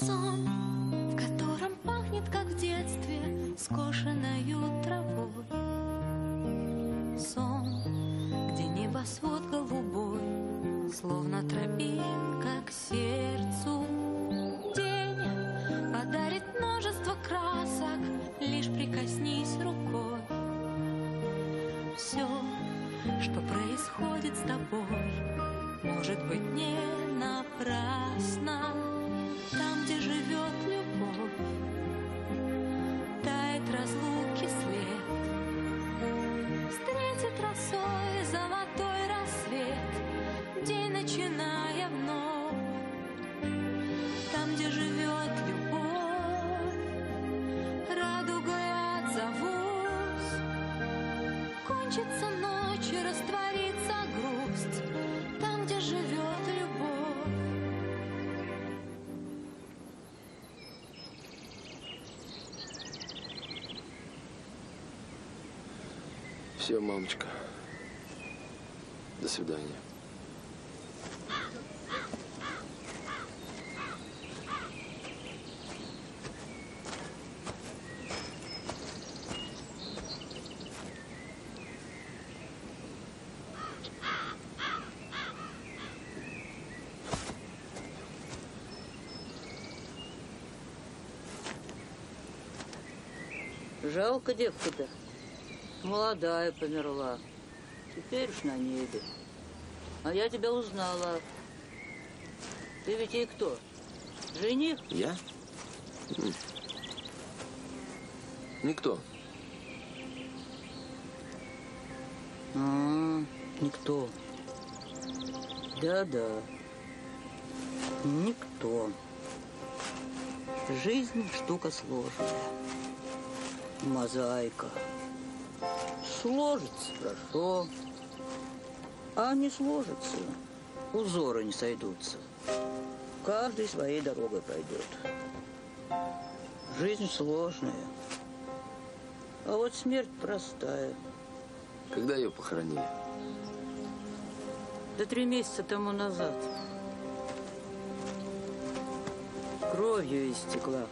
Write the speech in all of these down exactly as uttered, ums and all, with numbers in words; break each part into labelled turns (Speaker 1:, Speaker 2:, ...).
Speaker 1: сон, в котором пахнет, как в детстве, скошенною травой. Сон, где небосвод голубой, словно тропинка к сердцу. День подарит множество красок, лишь прикоснись рукой. Все, что происходит с тобой, может быть не напрасно. Там, где живет любовь, тает разлуки след. Встретит росой золотой рассвет, день начиная вновь. Там, где живет любовь, радугой отзовусь. Кончится ночь и растворится грусть, там, где живет любовь.
Speaker 2: Все, мамочка. До свидания.
Speaker 3: Жалко девку-то. Молодая померла. Теперь уж на небе. А я тебя узнала. Ты ведь ей кто? Жених?
Speaker 2: Я? Никто.
Speaker 3: А, никто. Да-да. Никто. Жизнь штука сложная. Мозаика. Сложится хорошо, а не сложится, узоры не сойдутся. Каждый своей дорогой пойдет. Жизнь сложная, а вот смерть простая.
Speaker 2: Когда ее похоронили?
Speaker 3: Да три месяца тому назад. Кровью истекла.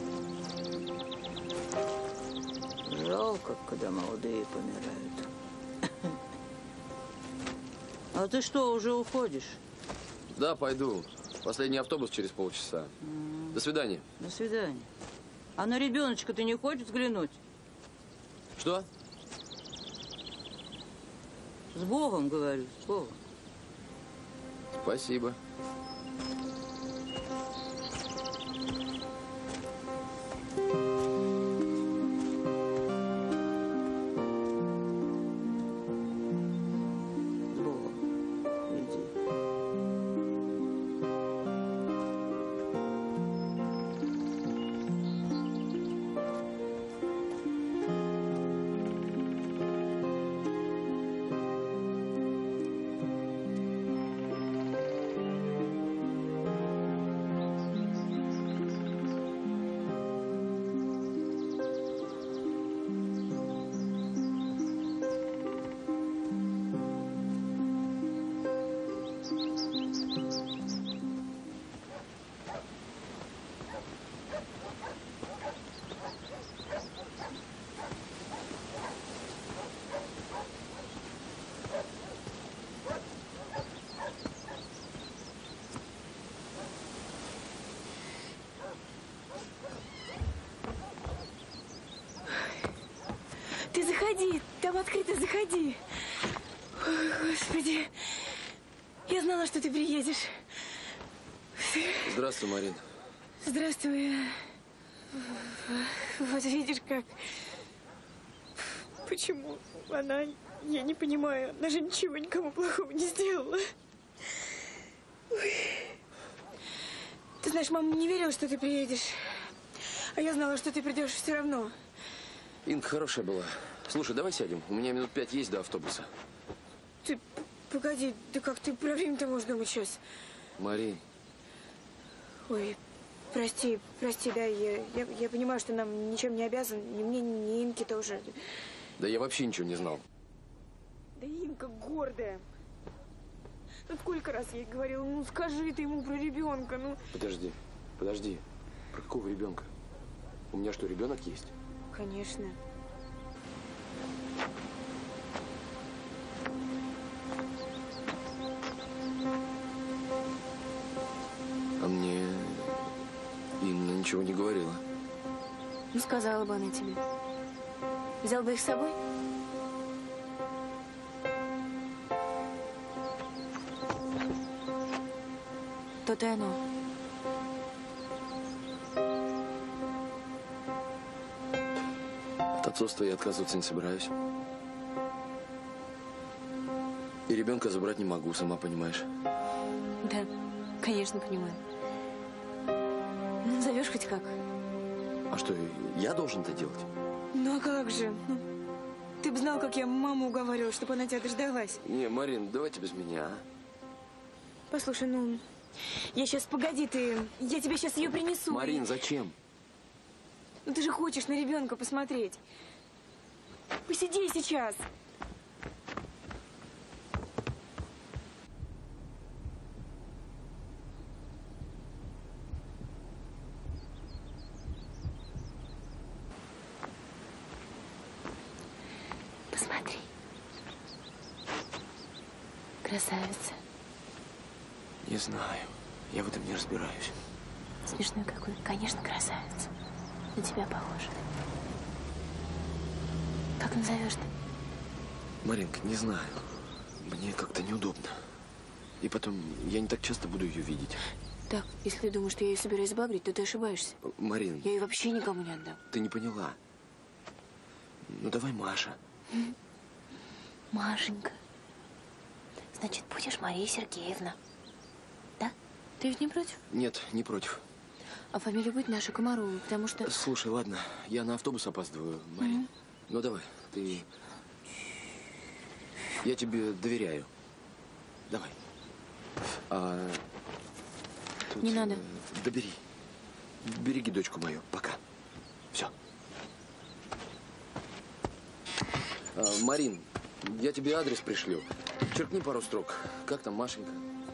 Speaker 3: Жалко, когда молодые помирают. А ты что, уже уходишь?
Speaker 2: Да, пойду. Последний автобус через полчаса.
Speaker 3: Mm.
Speaker 2: До свидания.
Speaker 3: До свидания. А на ребеночка ты не хочешь взглянуть?
Speaker 2: Что?
Speaker 3: С Богом, говорю, с Богом.
Speaker 2: Спасибо.
Speaker 4: Ты заходи, там открыто, заходи. Ой, Господи, я знала, что ты приедешь.
Speaker 2: Здравствуй, Марин.
Speaker 4: Здравствуй. Вот видишь как. Почему она, я не понимаю, она же ничего никому плохого не сделала. Ой. Ты знаешь, мама не верила, что ты приедешь. А я знала, что ты придешь все равно.
Speaker 2: Инга хорошая была. Слушай, давай сядем. У меня минут пять есть до автобуса.
Speaker 4: Ты погоди, да как ты про время-то можешь думать сейчас?
Speaker 2: Марин.
Speaker 4: Ой, прости, прости, да, я, я, я понимаю, что нам ничем не обязан, ни мне, ни Инке тоже.
Speaker 2: Да я вообще ничего не знал.
Speaker 4: Да Инка гордая. Ну сколько раз я ей говорила, ну скажи ты ему про ребенка, ну.
Speaker 2: Подожди, подожди. Про какого ребенка? У меня что, ребенок есть?
Speaker 4: Конечно.
Speaker 2: А мне Инна ничего не говорила.
Speaker 4: Ну, сказала бы она тебе. Взял бы их с собой? То-то и оно.
Speaker 2: От отцовства я отказываться не собираюсь. И ребенка забрать не могу, сама понимаешь.
Speaker 4: Да, конечно, понимаю. Ну, зовешь хоть как?
Speaker 2: А что, я должен это делать?
Speaker 4: Ну, а как же? Ну, ты бы знал, как я маму уговаривала, чтобы она тебя дождалась.
Speaker 2: Не, Марин, давайте без меня, а?
Speaker 4: Послушай, ну, я сейчас, погоди, ты, я тебе сейчас ее принесу.
Speaker 2: Марин, зачем?
Speaker 4: Ну, ты же хочешь на ребенка посмотреть. Посиди сейчас. Посмотри. Красавица.
Speaker 2: Не знаю. Я в этом не разбираюсь.
Speaker 4: Смешной какой. Конечно, красавица. На тебя похожа. Как назовешь-то?
Speaker 2: Маринка, не знаю. Мне как-то неудобно. И потом, я не так часто буду ее видеть.
Speaker 4: Так, если ты думаешь, что я ее собираюсь багрить, то ты ошибаешься.
Speaker 2: Марин,
Speaker 4: Я ее вообще никому не отдам.
Speaker 2: ты не поняла. Ну, давай Маша.
Speaker 4: Машенька. Значит, будешь Мария Сергеевна. Да? Ты ведь не против?
Speaker 2: Нет, не против.
Speaker 4: А фамилия будет наша Комарова, потому что...
Speaker 2: Слушай, ладно, я на автобус опаздываю, Марин.
Speaker 4: Мгм.
Speaker 2: Ну, давай, ты... Я тебе доверяю. Давай. А... тут,
Speaker 4: Не надо.
Speaker 2: э, Добери. Береги дочку мою. Пока. Все. А, Марин, я тебе адрес пришлю. Черкни пару строк. Как там Машенька?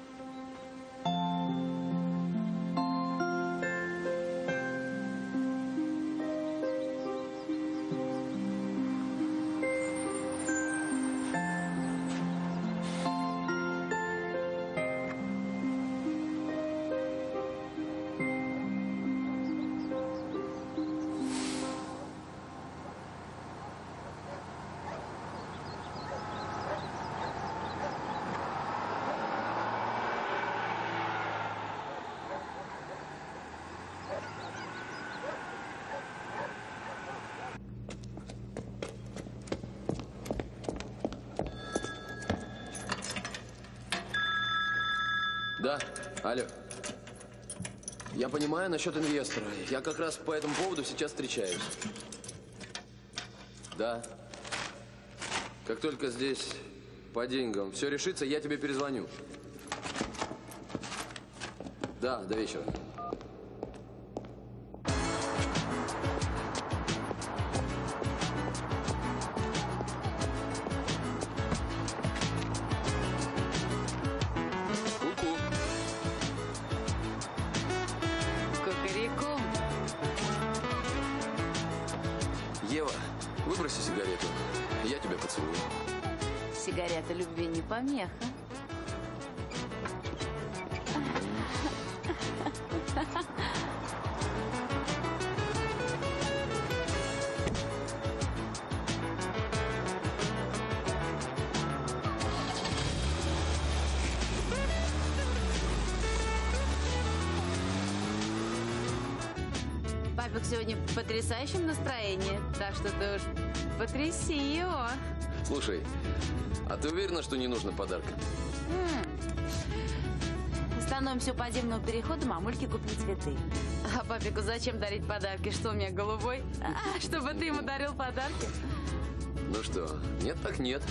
Speaker 2: Да, алло. Я понимаю насчет инвестора. Я как раз по этому поводу сейчас встречаюсь. Да. Как только здесь по деньгам все решится, я тебе перезвоню. Да, до вечера. Ку-ку.
Speaker 5: Кукареку.
Speaker 2: Ева, выброси сигарету. Я тебя поцелую.
Speaker 5: Сигарета любви не помеха. Папик сегодня в потрясающем настроении, так что ты уж потряси его.
Speaker 2: Слушай, а ты уверена, что не нужно подарка?
Speaker 5: Остановимся у подземного перехода, мамульке купим цветы. А папику зачем дарить подарки? Что у меня голубой? А, чтобы ты ему дарил подарки?
Speaker 2: Ну что, нет так нет.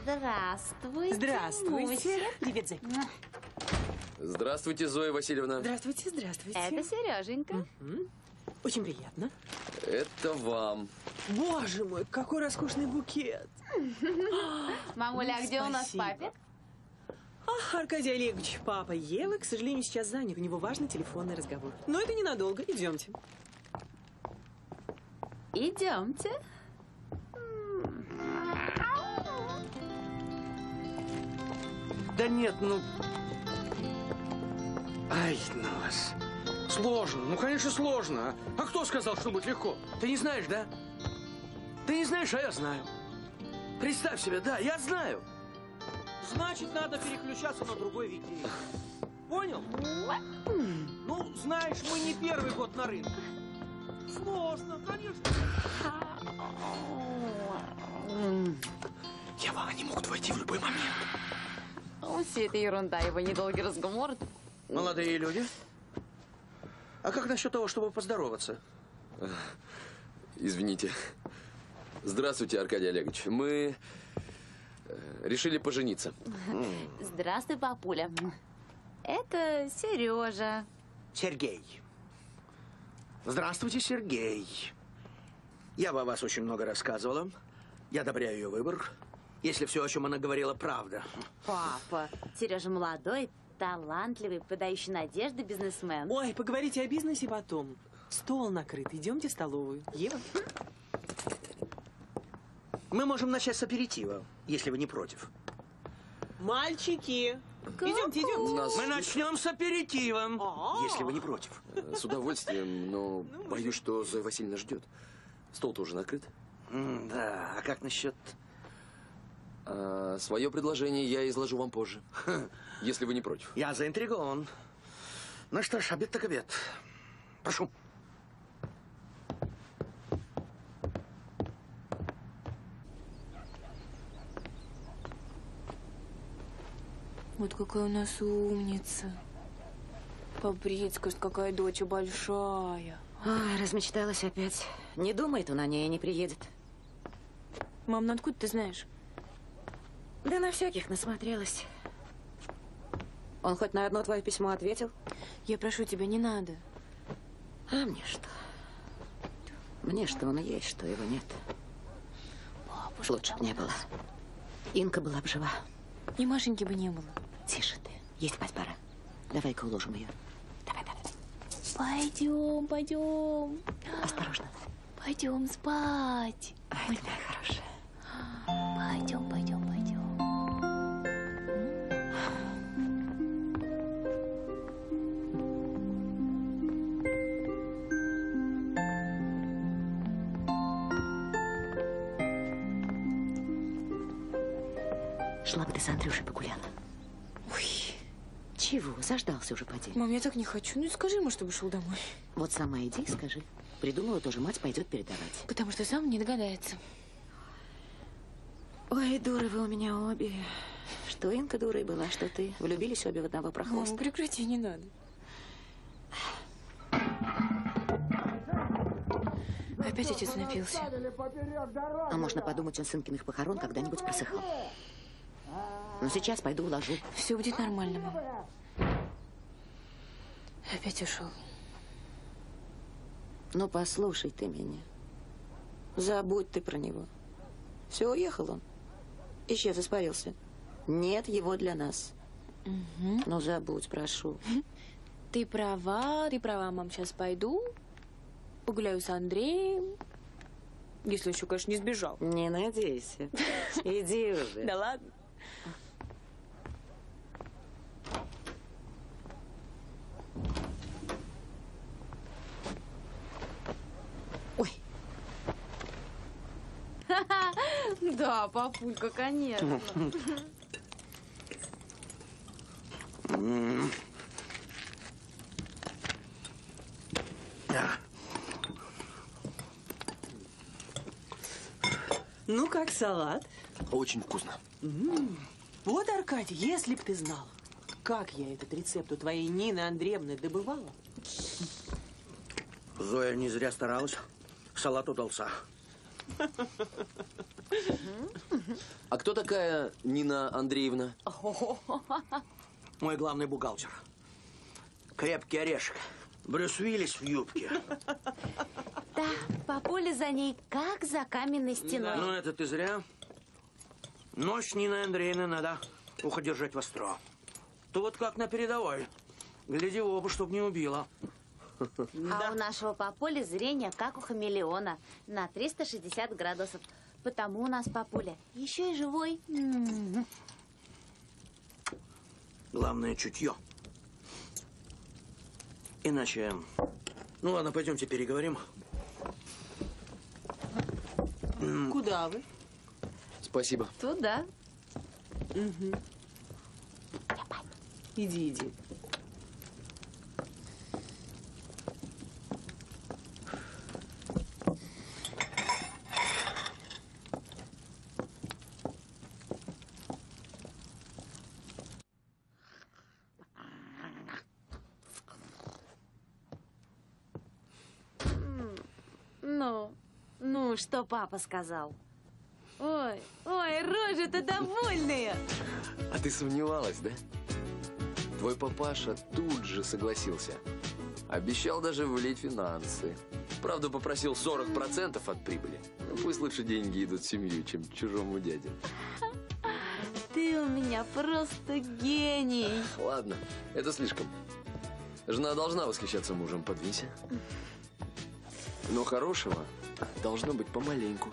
Speaker 5: Здравствуйте.
Speaker 6: Здравствуйте.
Speaker 5: Муся.
Speaker 6: Привет, Зай.
Speaker 2: Здравствуйте, Зоя Васильевна.
Speaker 6: Здравствуйте, здравствуйте.
Speaker 5: Это Сереженька.
Speaker 6: Мгм. Очень приятно.
Speaker 2: Это вам.
Speaker 6: Боже мой, какой роскошный букет.
Speaker 5: Мамуля, а где у нас
Speaker 6: Спасибо.
Speaker 5: папик?
Speaker 6: Ах, Аркадий Олегович, папа Евы, к сожалению, сейчас занят. У него важный телефонный разговор. Но это ненадолго. Идемте.
Speaker 5: Идемте.
Speaker 7: Да нет, ну... Ай, ну вас. Сложно. Ну, конечно, сложно. А, а кто сказал, что будет легко? Ты не знаешь, да? Ты не знаешь, а я знаю. Представь себе, да, я знаю. Значит, надо переключаться на другой витрине. Понял? Ну, знаешь, мы не первый год на рынке. Сложно, конечно.
Speaker 2: Ева, они могут войти в любой момент.
Speaker 5: Ну, все это ерунда, его недолгий разговор.
Speaker 7: Молодые люди. А как насчет того, чтобы поздороваться?
Speaker 2: Извините. Здравствуйте, Аркадий Олегович. Мы э, решили пожениться.
Speaker 5: Здравствуй, папуля. Это Сережа.
Speaker 7: Сергей. Здравствуйте, Сергей. Я бы о вас очень много рассказывала. Я одобряю ее выбор, если все, о чем она говорила, правда.
Speaker 5: Папа. Сережа молодой, талантливый, подающий надежды бизнесмен.
Speaker 6: Ой, поговорите о бизнесе потом. Стол накрыт. Идемте в столовую. Ева?
Speaker 7: Мы можем начать с аперитива, если вы не против.
Speaker 6: Мальчики. Идемте, идемте.
Speaker 2: Нас
Speaker 7: Мы начнем с аперитивом,
Speaker 6: А.
Speaker 7: если вы не против.
Speaker 2: э, с удовольствием, но боюсь, что Зоя Васильевна ждет. Стол-то уже накрыт.
Speaker 7: М, Да, а как насчет...
Speaker 2: А свое предложение я изложу вам позже, если вы не против.
Speaker 7: Я заинтригован. Ну что ж, обед так обед. Прошу.
Speaker 4: Вот какая у нас умница. Побриться, какая дочь большая.
Speaker 8: Ой, размечталась опять. Не думает он о ней и не приедет.
Speaker 4: Мам, ну откуда ты знаешь?
Speaker 8: Да на всяких насмотрелась. Он хоть на одно твое письмо ответил?
Speaker 4: Я прошу тебя, не надо.
Speaker 8: А мне что? Мне что он и есть, что его нет.
Speaker 4: Бабушка,
Speaker 8: Лучше б не было. Инка была бы жива.
Speaker 4: и Машеньки бы не было.
Speaker 8: Тише ты. Есть спать пора. Давай-ка уложим ее. Давай, давай.
Speaker 4: Пойдем, пойдем.
Speaker 8: Осторожно.
Speaker 4: Пойдем спать.
Speaker 8: Ай, ты моя хорошая.
Speaker 4: Пойдем, пойдем, пойдем.
Speaker 8: Шла бы ты с Андрюшей погуляла. Ой. Чего? Заждался уже, поди.
Speaker 4: Мам, я так не хочу. Ну и скажи ему, чтобы шел домой.
Speaker 8: Вот сама иди и скажи. Придумала тоже, мать пойдет передавать.
Speaker 4: Потому что сам не догадается.
Speaker 8: Ой, дуры вы у меня обе. Что Инка дурой была, что ты. Влюбились обе в одного прохвоста.
Speaker 4: Мам, прекрати, не надо. Опять отец напился.
Speaker 8: А можно подумать, он с Инкиных похорон когда-нибудь просыхал. Но сейчас пойду уложу.
Speaker 4: Все будет нормально, мам. Опять ушел.
Speaker 8: Ну, послушай ты меня. Забудь ты про него. Все, уехал он. Исчез, испарился. Нет его для нас.
Speaker 4: Угу.
Speaker 8: Ну, забудь, прошу.
Speaker 4: Ты права, ты права, мам. Сейчас пойду, погуляю с Андреем. Если еще, конечно, не сбежал.
Speaker 8: Не надейся. Иди уже.
Speaker 4: Да ладно.
Speaker 8: Ой,
Speaker 5: Да, папулька, конечно.
Speaker 6: Ну, как салат?
Speaker 2: Очень вкусно.
Speaker 6: Вот, Аркадий, если б ты знал, как я этот рецепт у твоей Нины Андреевны добывала.
Speaker 7: Зоя не зря старалась. Салат удался.
Speaker 2: А кто такая Нина Андреевна?
Speaker 7: Мой главный бухгалтер. Крепкий орешек. Брюс Уиллис в юбке.
Speaker 5: Да, папуля за ней, как за каменной стеной.
Speaker 7: Ну, это ты зря. Ночь Нины Андреевны надо ухо держать востро. То вот как на передовой. Гляди в оба, чтоб не убила.
Speaker 5: А у нашего папули зрение как у хамелеона на триста шестьдесят градусов. Потому у нас папуля еще и живой. М-м-м.
Speaker 7: Главное чутье. Иначе... Ну ладно, пойдемте переговорим.
Speaker 6: Куда вы?
Speaker 2: Спасибо.
Speaker 5: Туда.
Speaker 6: Угу. Иди, иди.
Speaker 5: Ну, ну, что папа сказал? Ой, ой, рожи-то довольные.
Speaker 2: А ты сомневалась, да? Твой папаша тут же согласился. Обещал даже влить финансы. Правда, попросил сорок процентов от прибыли. Ну, пусть лучше деньги идут в семью, чем чужому дяде.
Speaker 5: Ты у меня просто гений.
Speaker 2: Ладно, это слишком. Жена должна восхищаться мужем, подвинься. Но хорошего должно быть помаленьку.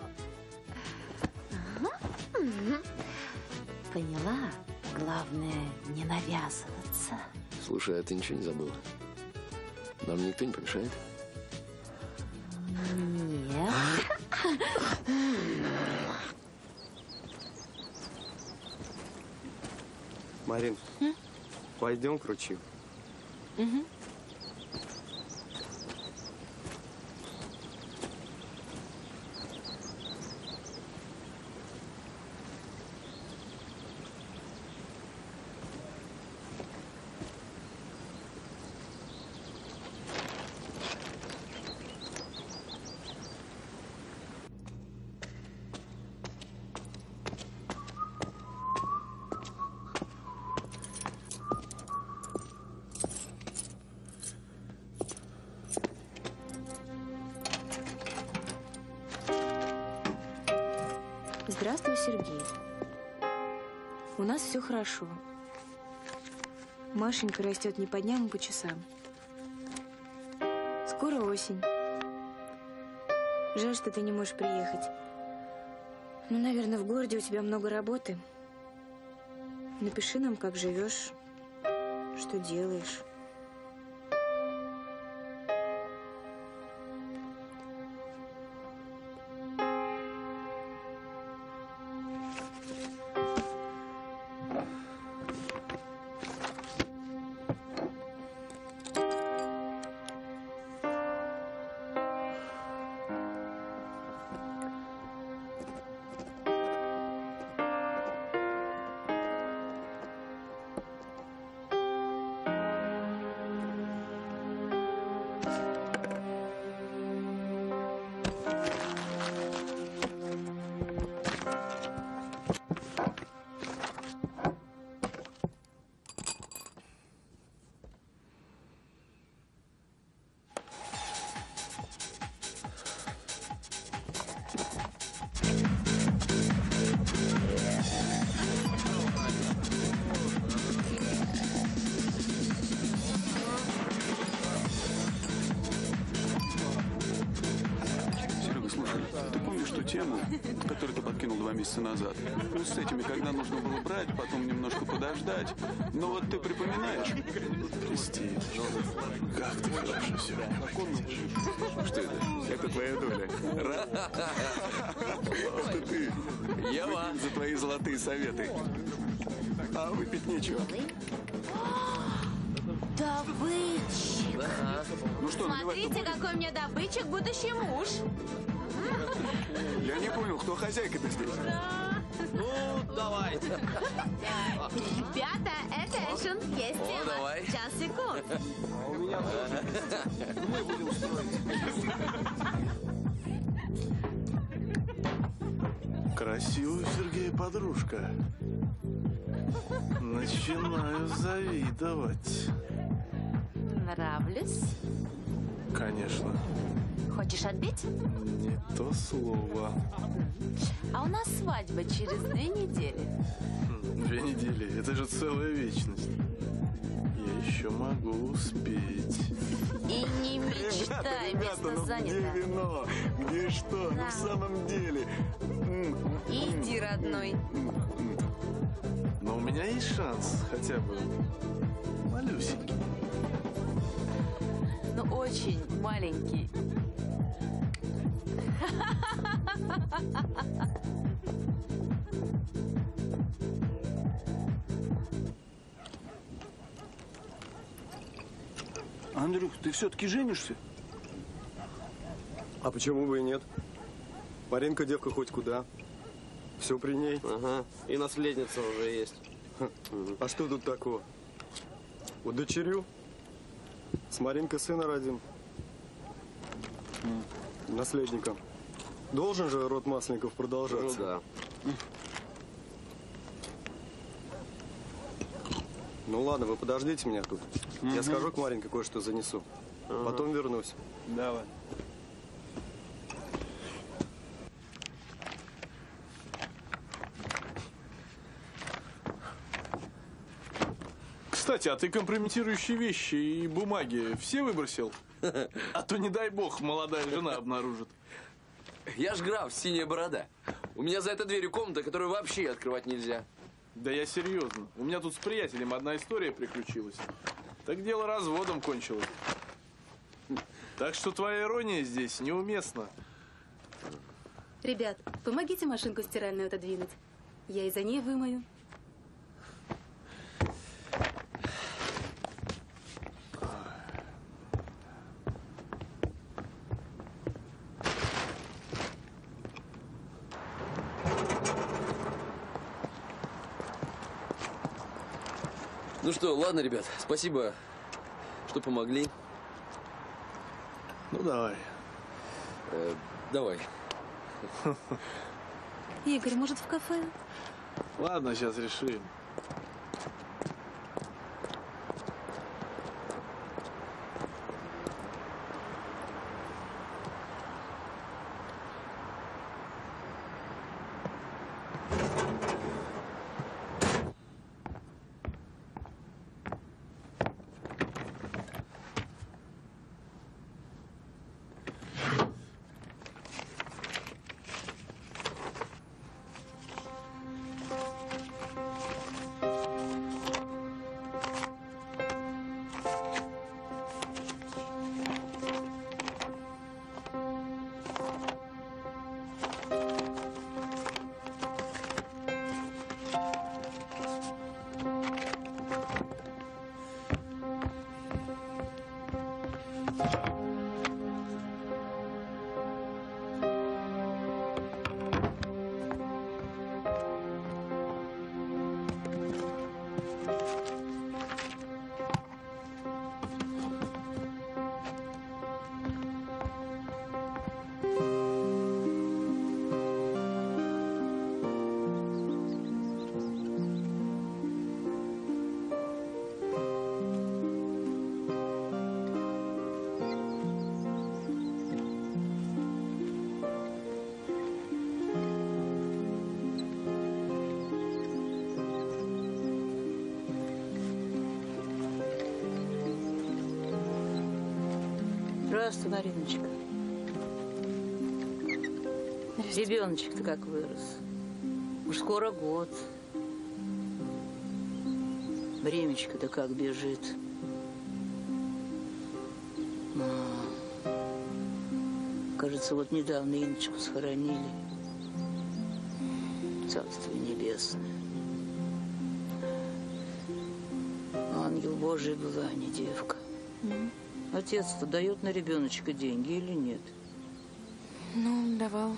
Speaker 5: Поняла? Главное, не навязываться.
Speaker 2: Слушай, а ты ничего не забыла? Нам никто не помешает?
Speaker 5: Нет.
Speaker 9: Марин, пойдем к ручью.
Speaker 5: Угу.
Speaker 4: Здравствуй, Сергей. У нас все хорошо. Машенька растет не по дням, а по часам. Скоро осень. Жаль, что ты не можешь приехать. Ну, наверное, в городе у тебя много работы. Напиши нам, как живешь, что делаешь.
Speaker 10: Тему, которую ты подкинул два месяца назад. Ну, с этими, когда нужно было брать, потом немножко подождать. Но вот ты припоминаешь? Прости, как ты хорошо все. Что это? Это твоя доля. Это ты.
Speaker 2: Ева.
Speaker 10: За твои золотые советы. А выпить нечего.
Speaker 5: Добытчик.
Speaker 2: Ага.
Speaker 10: Ну что,
Speaker 5: Смотрите, какой у меня добытчик, будущий муж.
Speaker 10: Я не понял, кто хозяйка-то здесь?
Speaker 2: Ну, давайте.
Speaker 5: Ребята, это экшен. Есть
Speaker 2: О,
Speaker 5: тема.
Speaker 2: давай.
Speaker 5: Сейчас, секунд.
Speaker 9: А у меня мы будем строить.
Speaker 11: Красивая у Сергея подружка. Начинаю завидовать.
Speaker 5: Нравлюсь?
Speaker 11: Конечно.
Speaker 5: Хочешь отбить?
Speaker 11: Не то слово.
Speaker 5: А у нас свадьба через две недели.
Speaker 11: Две недели. Это же целая вечность. Я еще могу успеть.
Speaker 5: И не мечтай, место занято.
Speaker 11: Где вино? Где что?
Speaker 5: Да.
Speaker 11: Ну в самом деле.
Speaker 5: Иди, родной.
Speaker 11: Но у меня есть шанс, хотя бы малюсенький.
Speaker 5: Ну, очень маленький.
Speaker 10: Андрюх, ты все-таки женишься?
Speaker 9: А почему бы и нет? Маринка девка хоть куда. Все при ней.
Speaker 12: Ага, и наследница уже есть.
Speaker 9: А что тут такого? Удочерю. С Маринкой сына родим. Наследником. Должен же род Масленников продолжаться.
Speaker 12: Ну да.
Speaker 9: Ну ладно, вы подождите меня тут. Я схожу к Маринке, кое-что занесу.
Speaker 12: Ага.
Speaker 9: Потом вернусь.
Speaker 11: Давай. Кстати, а ты компрометирующие вещи и бумаги все выбросил? А то, не дай бог, молодая жена обнаружит.
Speaker 2: Я ж граф, синяя борода. У меня за этой дверью комната, которую вообще открывать нельзя.
Speaker 11: Да я серьезно. У меня тут с приятелем одна история приключилась. Так дело разводом кончилось. Так что твоя ирония здесь неуместна.
Speaker 13: Ребят, помогите машинку стиральную отодвинуть. Я и за ней вымою.
Speaker 2: Ну что, ладно, ребят, спасибо, что помогли.
Speaker 11: Ну, давай.
Speaker 2: Э, давай.
Speaker 13: Игорь, может, в кафе?
Speaker 11: Ладно, сейчас решим.
Speaker 3: Здравствуй, Мариночка. Ребеночек-то как вырос. Уж скоро год. Времечко-то как бежит. А, кажется, вот недавно Инночку схоронили. Царство небесное. Ангел Божий была, а не девка. Отец-то дает на ребеночка деньги или нет?
Speaker 4: Ну, давал.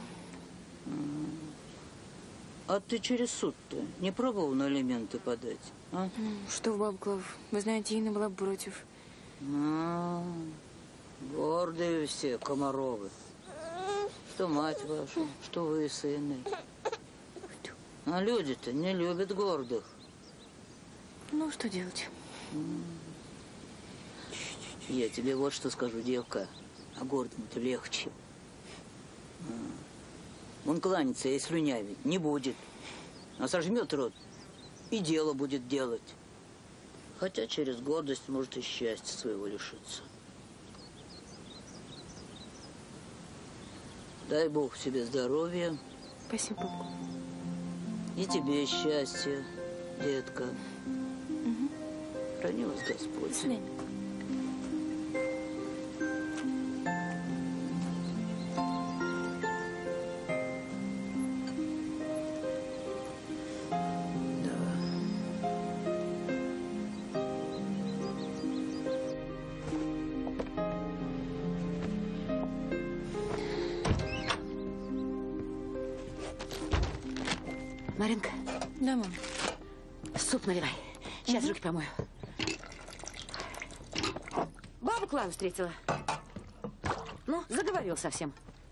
Speaker 3: А ты через суд-то не пробовал на алименты подать? А?
Speaker 4: Что в Бабклав? Вы знаете, Инна была против.
Speaker 3: А, гордые все, Комаровы. Что мать ваша, что вы с Инной. А люди-то не любят гордых.
Speaker 4: Ну, что делать?
Speaker 3: Я тебе вот что скажу, девка. А гордым-то легче. Он кланяться и слюнявить не будет. А сожмет рот и дело будет делать. Хотя через гордость может и счастья своего лишиться. Дай Бог себе здоровья.
Speaker 4: Спасибо Богу.
Speaker 3: И тебе счастья, детка.
Speaker 4: Угу.
Speaker 3: Храни вас Господь.
Speaker 4: До свидания.
Speaker 8: Маринка.
Speaker 4: Да, мам.
Speaker 8: Суп наливай. Сейчас руки помою. Бабу Клаву встретила. Ну, заговорил совсем.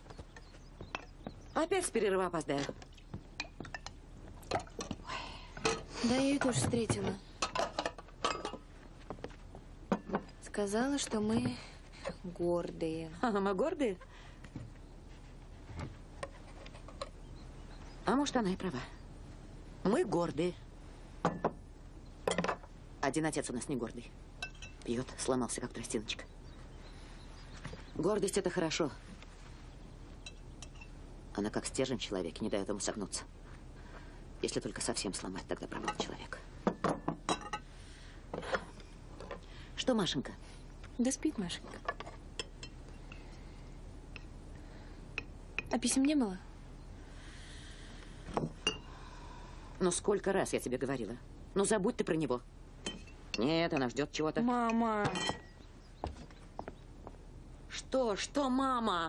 Speaker 8: Опять с перерыва опоздаю.
Speaker 4: Да, я ее тоже встретила. Сказала, что мы гордые.
Speaker 8: А, мы гордые? А может, она и права. Мы гордые. Один отец у нас не гордый. Пьет, сломался, как тростиночка. Гордость – это хорошо. Она как стержень в человеке, не дает ему согнуться. Если только совсем сломать, тогда пропал человек. Что, Машенька?
Speaker 4: Да спит Машенька. А писем не было?
Speaker 8: Ну, сколько раз я тебе говорила? Ну, забудь ты про него. Нет, она ждет чего-то.
Speaker 4: Мама!
Speaker 8: Что? Что, мама?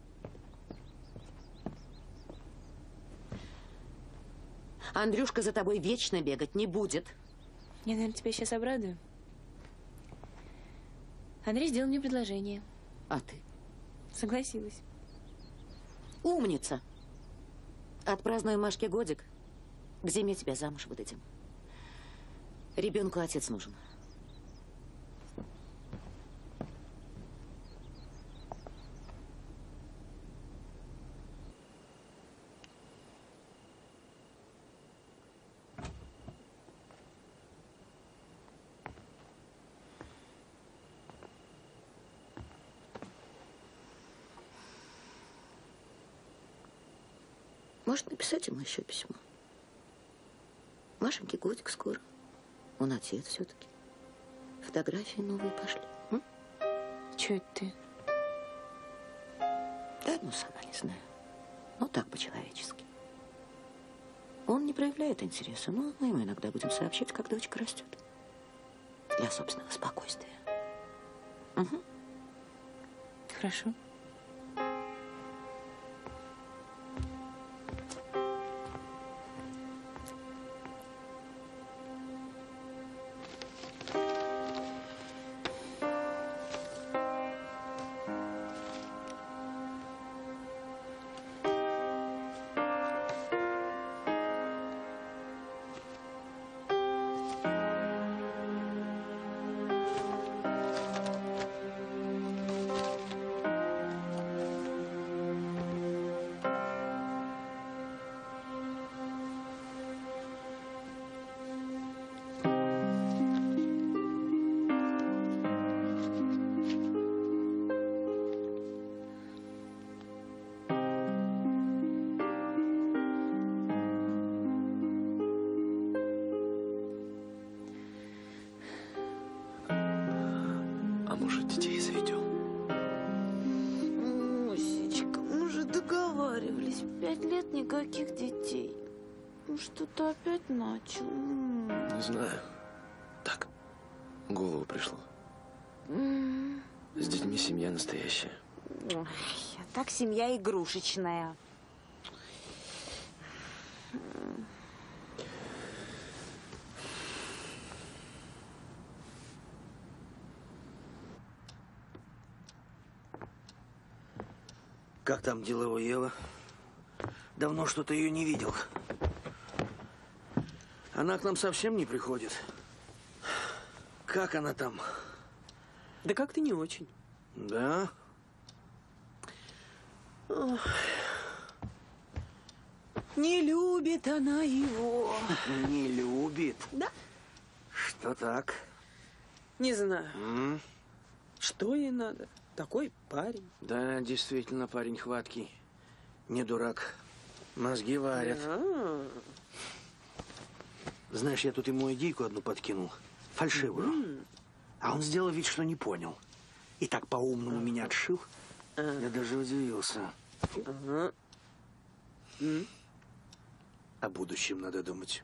Speaker 8: Андрюшка за тобой вечно бегать не будет.
Speaker 4: Я, наверное, тебя сейчас обрадую. Андрей сделал мне предложение.
Speaker 8: А ты?
Speaker 4: Согласилась.
Speaker 8: Умница. Отпразднуем Машке годик. К зиме тебя замуж выдадим. Ребенку отец нужен. Может, написать ему еще письмо? Машеньке годик скоро. Он отец все-таки. Фотографии новые пошли. М?
Speaker 4: Че это ты?
Speaker 8: Да, ну, сама не знаю. Ну, так, по-человечески. Он не проявляет интереса, но мы ему иногда будем сообщать, как дочка растет. Для собственного спокойствия. Угу.
Speaker 4: Хорошо.
Speaker 2: Может, детей заведем?
Speaker 14: Мусечка, мы же договаривались. Пять лет никаких детей. Ну что ты опять начал?
Speaker 2: Не знаю. Так, в голову пришло. С детьми семья настоящая.
Speaker 14: Ой, а так семья игрушечная.
Speaker 7: Как там дела у Евы? Давно что-то ее не видел. Она к нам совсем не приходит. Как она там?
Speaker 6: Да как-то не очень.
Speaker 7: Да?
Speaker 6: Ох. Не любит она его.
Speaker 7: Не любит?
Speaker 6: Да.
Speaker 7: Что так?
Speaker 6: Не знаю.
Speaker 7: М?
Speaker 6: Что ей надо? Такой парень.
Speaker 7: Да, действительно, парень хваткий. Не дурак. Мозги варят.
Speaker 6: А.
Speaker 7: Знаешь, я тут ему идейку одну подкинул. Фальшивую.
Speaker 6: М.
Speaker 7: А он сделал вид, что не понял. И так по-умному меня отшил. Я даже удивился.
Speaker 6: Ага. М.
Speaker 7: О будущем надо думать.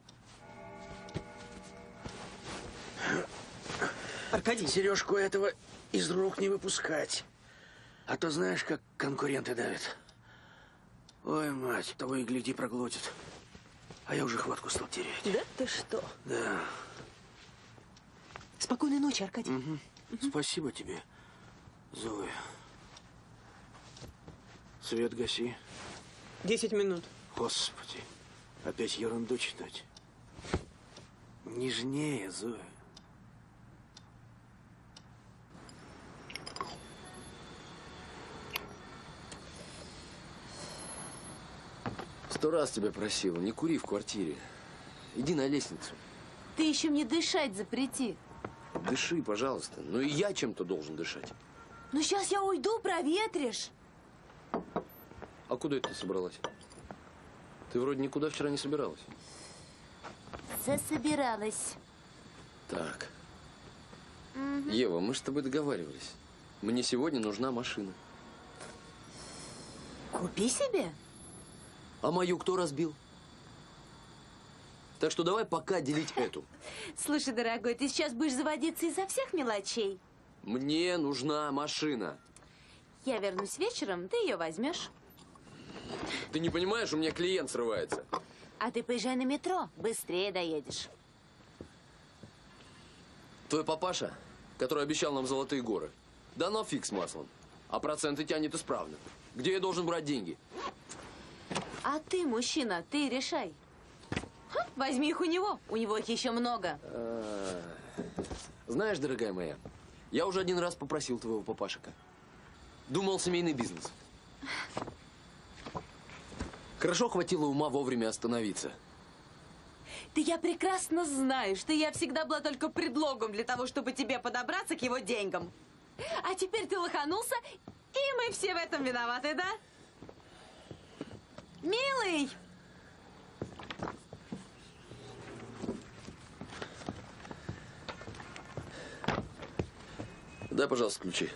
Speaker 6: Аркадий.
Speaker 7: Сережку этого из рук не выпускать. А то знаешь, как конкуренты давят. Ой, мать, того и гляди проглотит. А я уже хватку стал терять.
Speaker 6: Да ты что?
Speaker 7: Да.
Speaker 6: Спокойной ночи, Аркадий.
Speaker 7: Угу. Спасибо тебе, Зоя. Свет гаси.
Speaker 6: Десять минут.
Speaker 7: Господи, опять ерунду читать. Нежнее, Зоя.
Speaker 2: Сто раз тебя просил, не кури в квартире. Иди на лестницу.
Speaker 5: Ты еще мне дышать запрети.
Speaker 2: Дыши, пожалуйста. Ну и я чем-то должен дышать.
Speaker 5: Ну сейчас я уйду, проветришь.
Speaker 2: А куда это ты собралась? Ты вроде никуда вчера не собиралась.
Speaker 5: Засобиралась.
Speaker 2: Так.
Speaker 5: Мгм.
Speaker 2: Ева, мы же с тобой договаривались. Мне сегодня нужна машина.
Speaker 5: Купи себе.
Speaker 2: А мою кто разбил? Так что давай пока делить эту.
Speaker 5: Слушай, дорогой, ты сейчас будешь заводиться из-за всех мелочей.
Speaker 2: Мне нужна машина.
Speaker 5: Я вернусь вечером, ты ее возьмешь.
Speaker 2: Ты не понимаешь, у меня клиент срывается.
Speaker 5: А ты поезжай на метро, быстрее доедешь.
Speaker 2: Твой папаша, который обещал нам золотые горы, дано фиг с маслом, а проценты тянет исправно. Где я должен брать деньги?
Speaker 5: А ты, мужчина, ты решай. Ха, возьми их у него, у него их еще много.
Speaker 2: А, знаешь, дорогая моя, я уже один раз попросил твоего папашика. Думал, семейный бизнес. Хорошо хватило ума вовремя остановиться.
Speaker 5: Ты я прекрасно знаю, что я всегда была только предлогом для того, чтобы тебе подобраться к его деньгам. А теперь ты лоханулся, и мы все в этом виноваты, да? Милый!
Speaker 2: Дай, пожалуйста, ключи.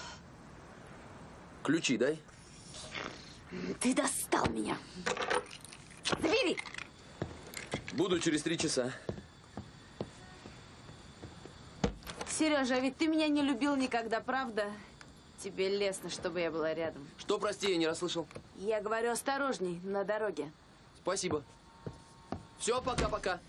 Speaker 2: Ключи дай.
Speaker 5: Ты достал меня. Забери!
Speaker 2: Буду через три часа.
Speaker 5: Сережа, а ведь ты меня не любил никогда, правда? Тебе лестно, чтобы я была рядом.
Speaker 2: Что, прости, я не расслышал.
Speaker 5: Я говорю, осторожней на дороге.
Speaker 2: Спасибо. Все, пока-пока.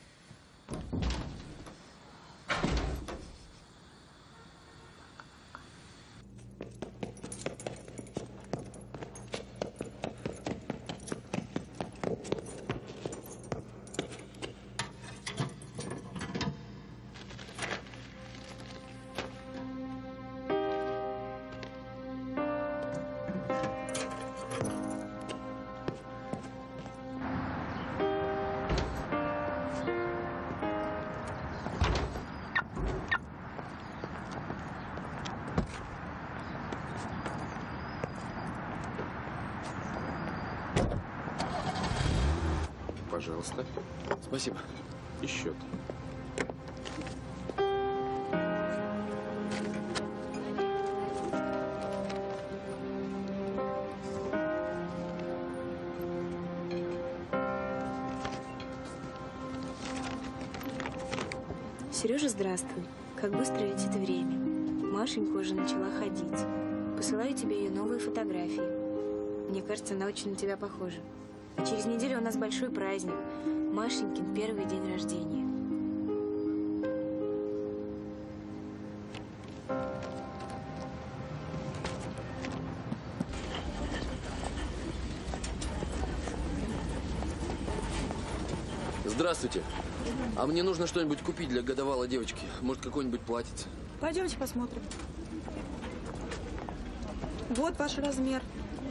Speaker 2: Пожалуйста. Спасибо. И счет.
Speaker 4: Сережа, здравствуй. Как быстро летит время. Машенька уже начала ходить. Посылаю тебе ее новые фотографии. Мне кажется, она очень на тебя похожа. А через неделю у нас большой праздник. Машенькин первый день рождения.
Speaker 2: Здравствуйте. А мне нужно что-нибудь купить для годовалой девочки. Может, какой-нибудь платьице.
Speaker 4: Пойдемте посмотрим. Вот ваш размер.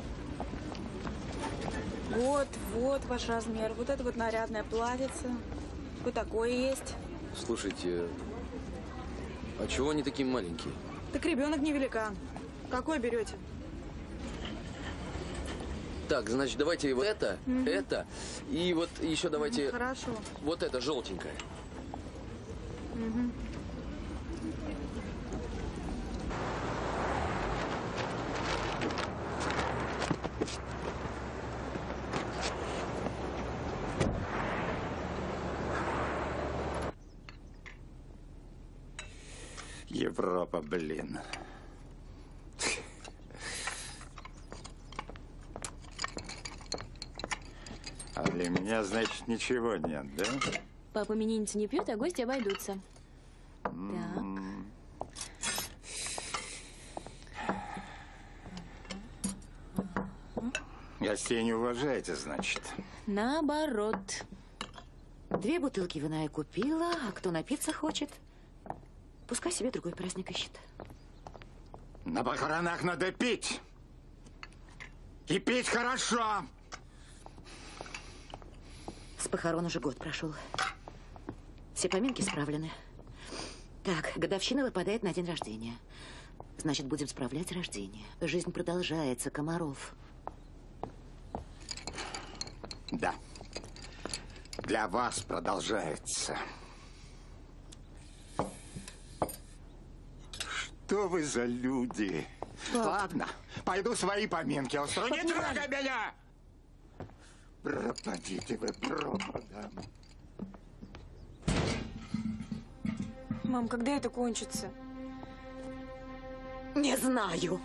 Speaker 4: Вот, вот ваш размер. Вот это вот нарядное платьице. Вот такое есть.
Speaker 2: Слушайте, а чего они такие маленькие?
Speaker 4: Так ребенок не великан. Какой берете?
Speaker 2: Так, значит, давайте вот это,
Speaker 4: Мгм.
Speaker 2: это, и вот еще давайте
Speaker 4: Хорошо.
Speaker 2: вот это желтенькое.
Speaker 4: Мгм.
Speaker 15: Европа, блин. А для меня, значит, ничего нет, да?
Speaker 16: Папа именинницы не пьют, а гости обойдутся. Так.
Speaker 15: Гостей не уважаете, значит.
Speaker 16: Наоборот.
Speaker 8: Две бутылки вина я купила, а кто напиться хочет, пускай себе другой праздник ищет.
Speaker 15: На похоронах надо пить. И пить хорошо.
Speaker 8: С похорон уже год прошел. Все поминки справлены. Так, годовщина выпадает на день рождения. Значит, будем справлять рождение. Жизнь продолжается, Комаров.
Speaker 15: Да. Для вас продолжается. Что вы за люди? Ладно, пойду свои поминки устрою. Не трогай меня! Пропадите вы пропадом.
Speaker 4: Мам, когда это кончится?
Speaker 8: Не знаю.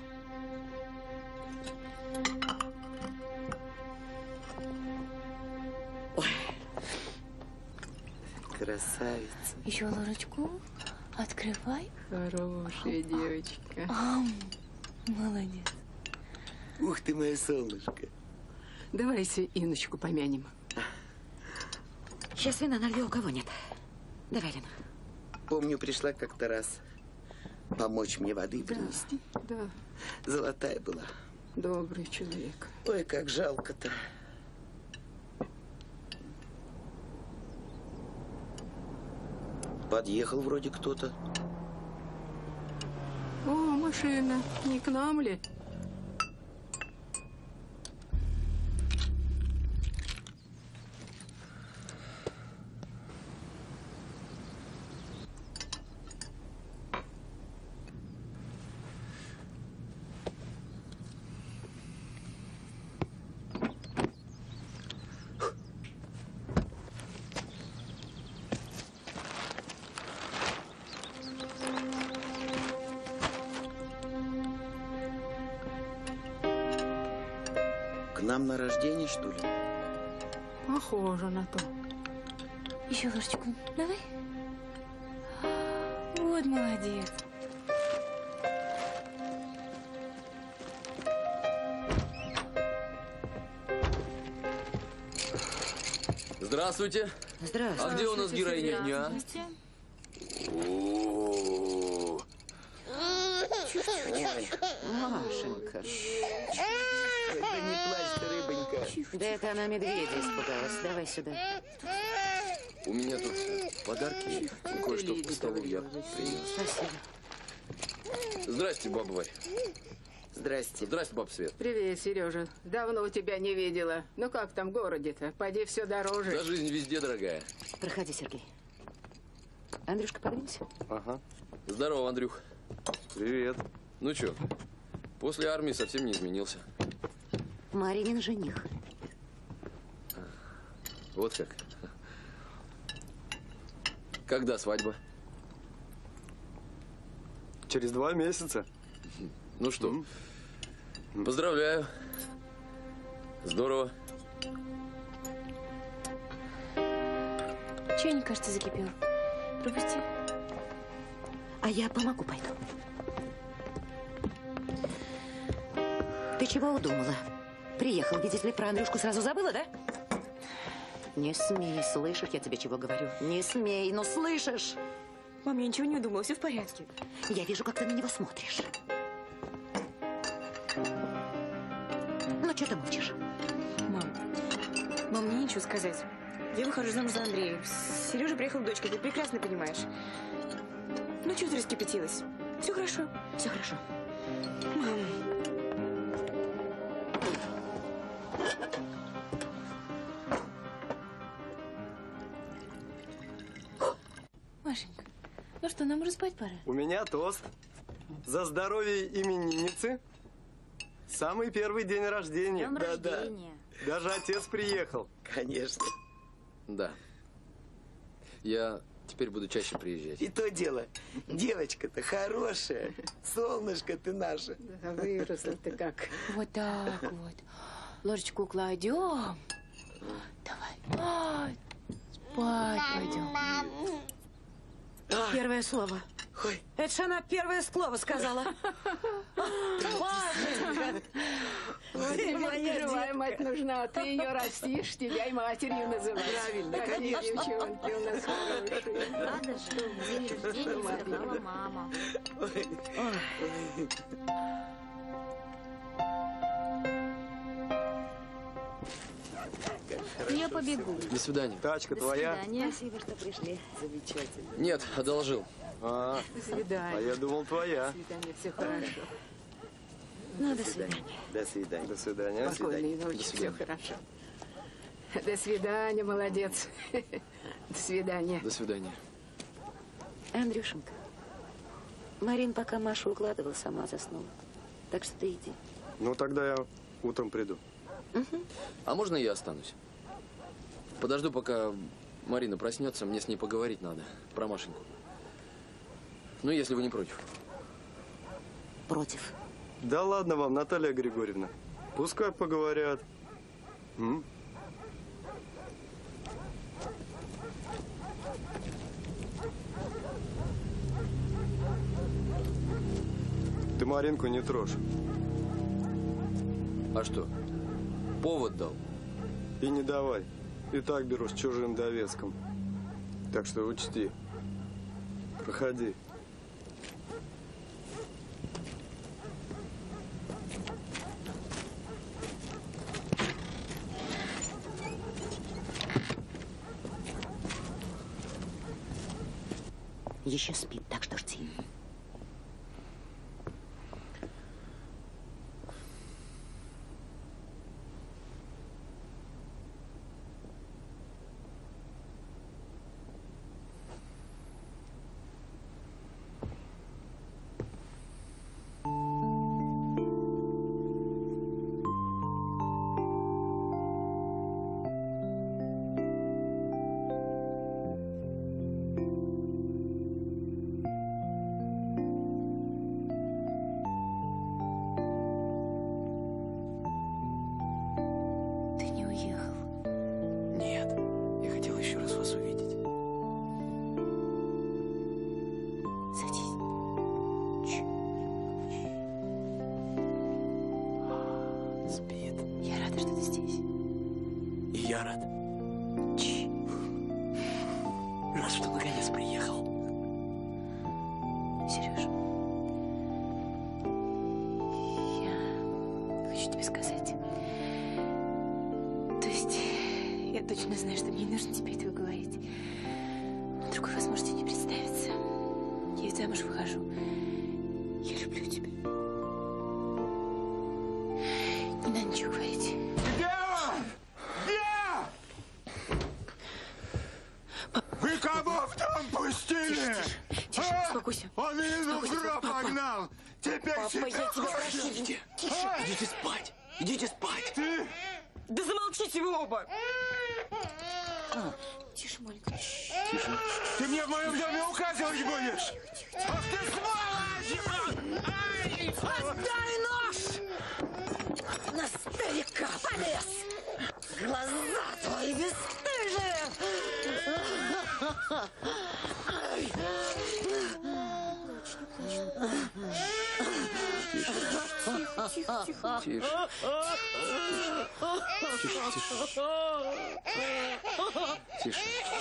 Speaker 3: Красавица.
Speaker 16: Еще ложечку. Открывай.
Speaker 3: Хорошая девочка.
Speaker 16: Ам, молодец.
Speaker 3: Ух ты, моя солнышко. Давайте Инночку помянем.
Speaker 8: Сейчас вина налью, у кого нет. Давай, Лена.
Speaker 17: Помню, пришла как-то раз помочь мне воды принести.
Speaker 3: Да.
Speaker 17: Золотая была.
Speaker 3: Добрый человек.
Speaker 17: Ой, как жалко-то. Подъехал вроде кто-то.
Speaker 3: О, машина. Не к нам ли?
Speaker 17: К нам на рождение, что ли?
Speaker 3: Похоже на то.
Speaker 16: Еще ложечку. Давай. Вот молодец.
Speaker 2: Здравствуйте.
Speaker 8: Здравствуйте.
Speaker 2: А где у нас героиня дня? О,
Speaker 8: Машенька.
Speaker 17: Да не плачь ты, рыбонька.
Speaker 8: Да это она медведя испугалась. Давай сюда.
Speaker 2: у меня тут подарки и кое-что к столу я принес.
Speaker 8: Спасибо.
Speaker 2: Здрасте, баба Варь.
Speaker 17: Здрасте.
Speaker 2: Здрасте, баба Свет.
Speaker 3: Привет, Сережа. Давно тебя не видела. Ну как там в городе-то? Пойди все дороже.
Speaker 2: Да жизнь везде дорогая.
Speaker 8: Проходи, Сергей. Андрюшка, подвинься.
Speaker 9: Ага.
Speaker 2: Здорово, Андрюх.
Speaker 9: Привет.
Speaker 2: Ну чё, после армии совсем не изменился.
Speaker 8: Маринин жених.
Speaker 2: Вот как. Когда свадьба?
Speaker 9: Через два месяца.
Speaker 2: Ну что, поздравляю. Здорово.
Speaker 16: Чайник, кажется, закипел. Пропусти.
Speaker 8: А я помогу, пойду. Ты чего удумала? Приехал, видите ли, про Андрюшку сразу забыла, да? Не смей, слышишь, я тебе чего говорю? Не смей, ну слышишь?
Speaker 4: Мам, я ничего не думала, все в порядке.
Speaker 8: Я вижу, как ты на него смотришь. Ну, что ты молчишь?
Speaker 4: Мам, мам, мне нечего сказать. Я выхожу замуж за Андрея. Сережа приехал к дочке, ты прекрасно понимаешь. Ну, чего ты раскипятилась? Все хорошо.
Speaker 8: Все хорошо.
Speaker 4: Мам.
Speaker 1: Машенька, ну что, нам уже спать пора?
Speaker 9: У меня тост. За здоровье именинницы. Самый первый день рождения.
Speaker 1: Днем
Speaker 9: Да-да.
Speaker 1: рождения.
Speaker 9: Даже отец приехал.
Speaker 17: Конечно.
Speaker 2: Да. Я теперь буду чаще приезжать.
Speaker 17: И то дело. Девочка-то хорошая. Солнышко ты наше.
Speaker 18: Да, выросла ты как.
Speaker 1: Вот так вот. Ложечку кладем. Давай. Ай, спать пойдем.
Speaker 8: Первое слово.
Speaker 17: Ой.
Speaker 8: Это же она первое слово сказала.
Speaker 18: Ты моя живая мать нужна, ты ее растишь, тебя и матерью называешь.
Speaker 17: Правильно,
Speaker 18: Какие
Speaker 17: конечно.
Speaker 18: девчонки у нас хорошие.
Speaker 1: Надо же, день рождения сказала мама. Я побегу.
Speaker 2: До свидания.
Speaker 9: Тачка
Speaker 1: До
Speaker 9: твоя?
Speaker 1: свидания.
Speaker 8: Спасибо, что пришли.
Speaker 17: Замечательно.
Speaker 2: Нет, одолжил.
Speaker 9: А,
Speaker 18: До свидания.
Speaker 9: а я думал, твоя.
Speaker 18: До свидания, все хорошо.
Speaker 8: Ну, до свидания.
Speaker 17: До свидания.
Speaker 9: До свидания.
Speaker 18: Спокойной ночи,
Speaker 2: До
Speaker 18: все
Speaker 2: свидания.
Speaker 18: хорошо. До свидания, молодец. До свидания.
Speaker 2: До свидания.
Speaker 8: Андрюшенька, Марин, пока Машу укладывала, сама заснула. Так что ты иди.
Speaker 9: Ну, тогда я утром приду.
Speaker 2: А можно я останусь? Подожду, пока Марина проснется, мне с ней поговорить надо. Про Машеньку. Ну, если вы не против.
Speaker 8: Против.
Speaker 9: Да ладно вам, Наталья Григорьевна. Пускай поговорят. М? Ты Маринку не трожь.
Speaker 2: А что? Повод дал?
Speaker 9: И не давай. И так беру с чужим довеском. Так что учти. Проходи.
Speaker 8: Еще спит, так что жди.
Speaker 1: Ты не уехал.
Speaker 7: Нет, я хотел еще раз вас увидеть.
Speaker 1: Садись.
Speaker 7: Спит.
Speaker 1: Я рада, что ты здесь.
Speaker 7: И я рад. Рад, что наконец приехал.
Speaker 1: Сереж, я хочу тебе сказать. То есть, я точно знаю, что мне не нужно тебе этого говорить. Но другой возможности не представится. Я ведь замуж выхожу. Я люблю тебя. Не надо ничего говорить.
Speaker 15: Вы кого в дом пустили?
Speaker 1: Тише, тише,
Speaker 15: А?
Speaker 1: успокойся.
Speaker 15: Он Лизу в
Speaker 1: Успокойся,
Speaker 15: гроб
Speaker 1: папа.
Speaker 15: погнал. Теперь
Speaker 1: Папа,
Speaker 15: себя
Speaker 1: я тебя прошу.
Speaker 15: хочет.
Speaker 1: Тише.
Speaker 15: А?
Speaker 7: Идите спать. Идите спать.
Speaker 15: Ты?
Speaker 6: Да замолчите вы оба!
Speaker 1: Тише, маленькая.
Speaker 2: Тише.
Speaker 15: Ты мне в моем доме указывать будешь? Ах ты сволочь! Ай!
Speaker 8: Отдай нож! На старика полез! Глаза твои бесстыжие!
Speaker 1: Тихо, тихо, тихо.
Speaker 2: Тише. Тише, тише. Тише.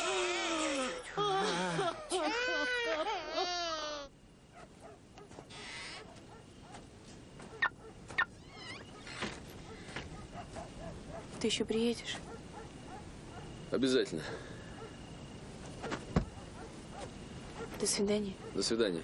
Speaker 1: Ты еще приедешь?
Speaker 2: Обязательно.
Speaker 1: До свидания.
Speaker 2: До свидания.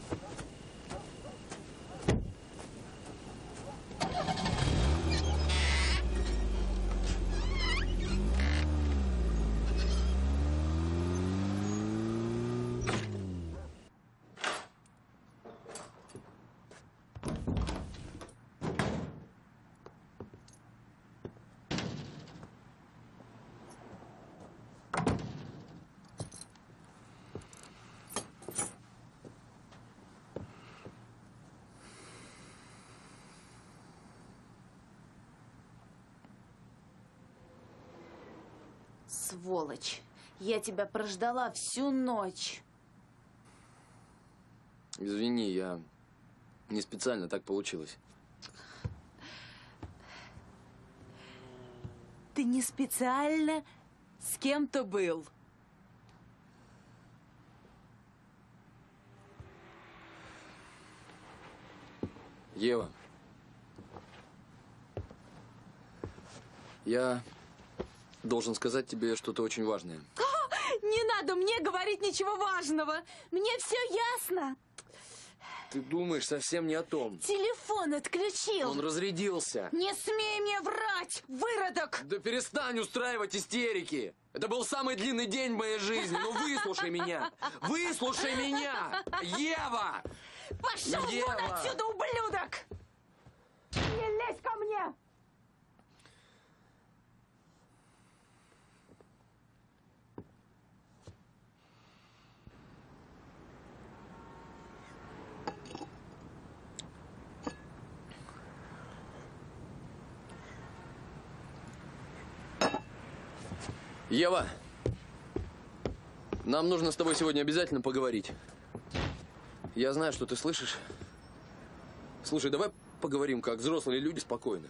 Speaker 5: Сволочь. Я тебя прождала всю ночь.
Speaker 2: Извини, я не специально, так получилось.
Speaker 5: Ты не специально с кем-то был.
Speaker 2: Ева, я должен сказать тебе что-то очень важное.
Speaker 5: Не надо мне говорить ничего важного. Мне все ясно.
Speaker 2: Ты думаешь совсем не о том.
Speaker 5: Телефон отключил.
Speaker 2: Он разрядился.
Speaker 5: Не смей мне врать, выродок!
Speaker 2: Да перестань устраивать истерики. Это был самый длинный день в моей жизни. Ну выслушай меня. Выслушай меня. Ева!
Speaker 5: Пошел
Speaker 2: Ева!
Speaker 5: вон отсюда, ублюдок! Не лезь ко мне!
Speaker 2: Ева, нам нужно с тобой сегодня обязательно поговорить. Я знаю, что ты слышишь. Слушай, давай поговорим, как взрослые люди, спокойно.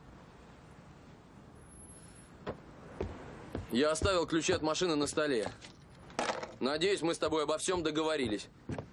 Speaker 2: Я оставил ключи от машины на столе. Надеюсь, мы с тобой обо всем договорились.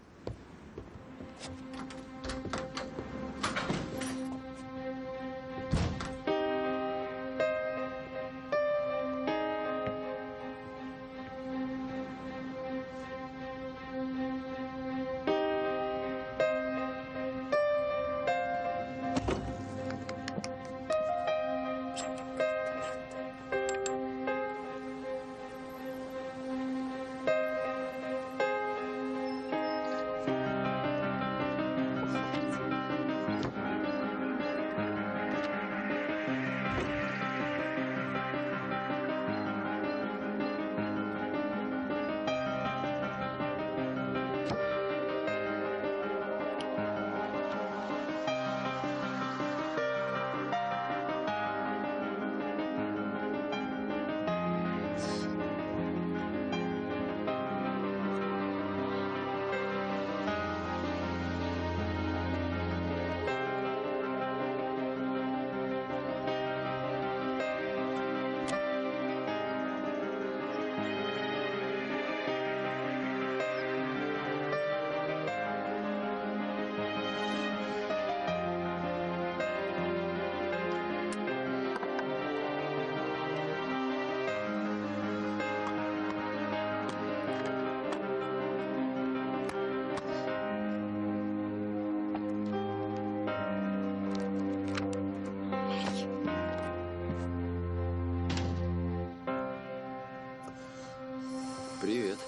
Speaker 2: Привет.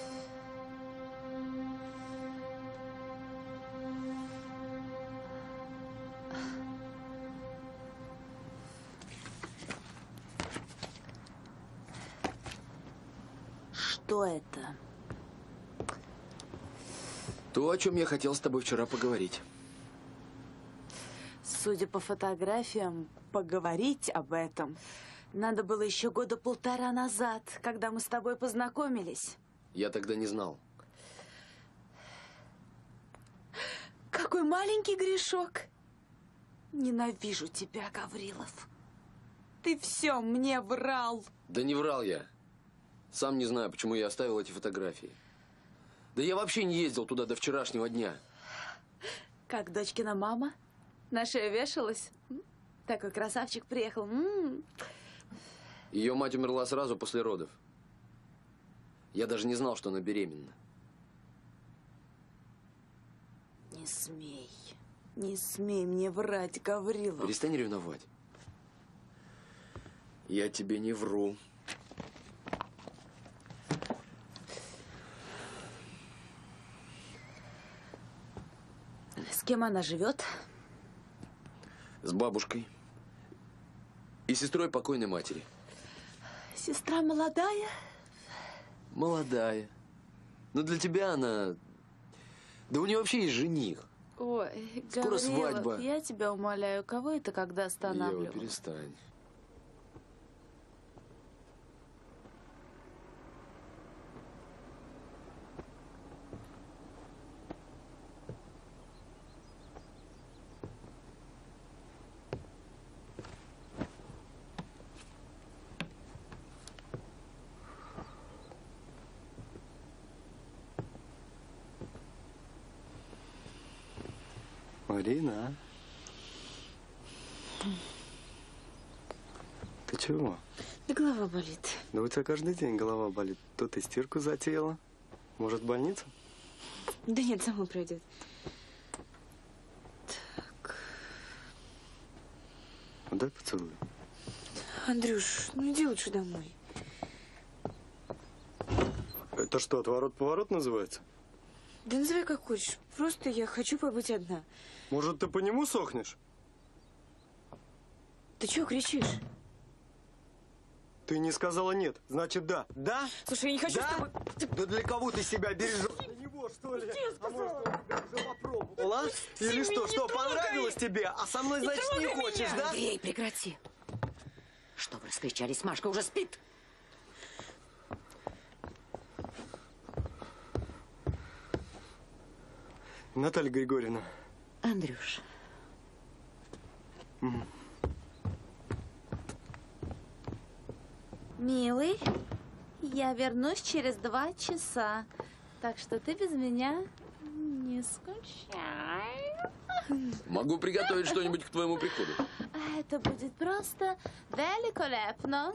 Speaker 5: Что это?
Speaker 2: То, о чем я хотел с тобой вчера поговорить.
Speaker 5: Судя по фотографиям, поговорить об этом надо было еще года полтора назад, когда мы с тобой познакомились.
Speaker 2: Я тогда не знал.
Speaker 5: Какой маленький грешок. Ненавижу тебя, Гаврилов. Ты все мне врал.
Speaker 2: Да не врал я. Сам не знаю, почему я оставил эти фотографии. Да я вообще не ездил туда до вчерашнего дня.
Speaker 5: Как дочкина мама на шею вешалась. Такой красавчик приехал. М-м.
Speaker 2: Ее мать умерла сразу после родов. Я даже не знал, что она беременна.
Speaker 5: Не смей. Не смей мне врать, Гаврилов.
Speaker 2: Перестань ревновать. Я тебе не вру.
Speaker 5: С кем она живет?
Speaker 2: С бабушкой. И сестрой покойной матери.
Speaker 5: Сестра молодая?
Speaker 2: Молодая. Но для тебя она... Да у нее вообще есть жених.
Speaker 5: Ой,
Speaker 2: Скоро
Speaker 5: Гаврилов,
Speaker 2: свадьба.
Speaker 5: я тебя умоляю, кого это когда останавливал?
Speaker 2: Ева, перестань.
Speaker 9: Марина, ты чего?
Speaker 4: Да голова болит.
Speaker 9: Да у тебя каждый день голова болит. То ты стирку затеяла. Может, в больницу?
Speaker 4: Да нет, само пройдет.
Speaker 9: Ну, дай поцелуй.
Speaker 4: Андрюш, ну иди лучше домой.
Speaker 9: Это что, отворот-поворот называется?
Speaker 4: Да называй как хочешь. Просто я хочу побыть одна.
Speaker 9: Может, ты по нему сохнешь?
Speaker 4: Ты чего кричишь?
Speaker 9: Ты не сказала нет, значит да. Да?
Speaker 4: Слушай, я не хочу
Speaker 9: да?
Speaker 4: с тобой...
Speaker 9: Да для кого ты себя бережешь? Для него, что ли? А может, он тебя уже попробовала? Или что? Что, понравилось тебе? А со мной, значит, не хочешь, да?
Speaker 8: Андрей, прекрати. Что вы раскричались? Машка уже спит.
Speaker 9: Наталья Григорьевна.
Speaker 8: Андрюш.
Speaker 9: Угу.
Speaker 5: Милый, я вернусь через два часа, так что ты без меня не скучай.
Speaker 2: Могу приготовить что-нибудь к твоему приходу.
Speaker 5: Это будет просто великолепно.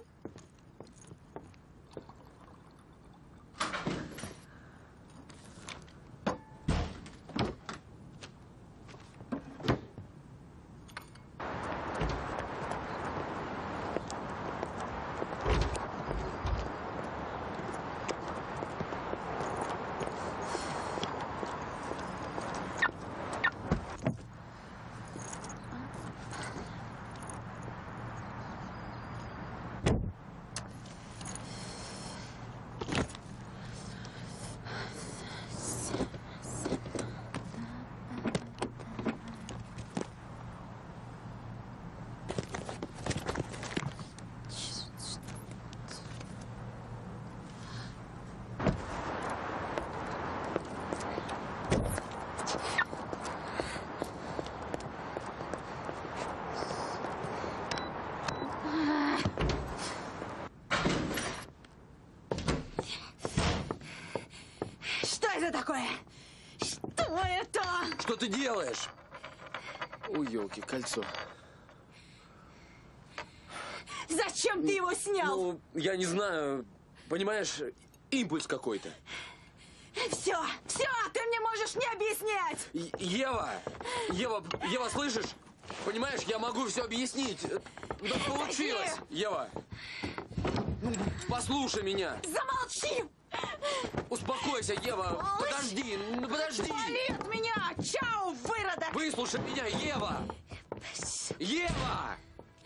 Speaker 5: Что это такое? Что это?
Speaker 2: Что ты делаешь? Ой, елки, кольцо.
Speaker 5: Зачем ты его снял?
Speaker 2: Ну, я не знаю. Понимаешь, импульс какой-то.
Speaker 5: Все, все, ты мне можешь не объяснять.
Speaker 2: Е- Ева! Ева, Ева, слышишь? Понимаешь, я могу все объяснить. Да получилось, Ева. Послушай меня.
Speaker 5: Замолчи!
Speaker 2: Успокойся, Ева.
Speaker 5: Малыш!
Speaker 2: Подожди, ну подожди.
Speaker 5: Болит меня! Чау, выродок!
Speaker 2: Выслушай меня, Ева. Ева!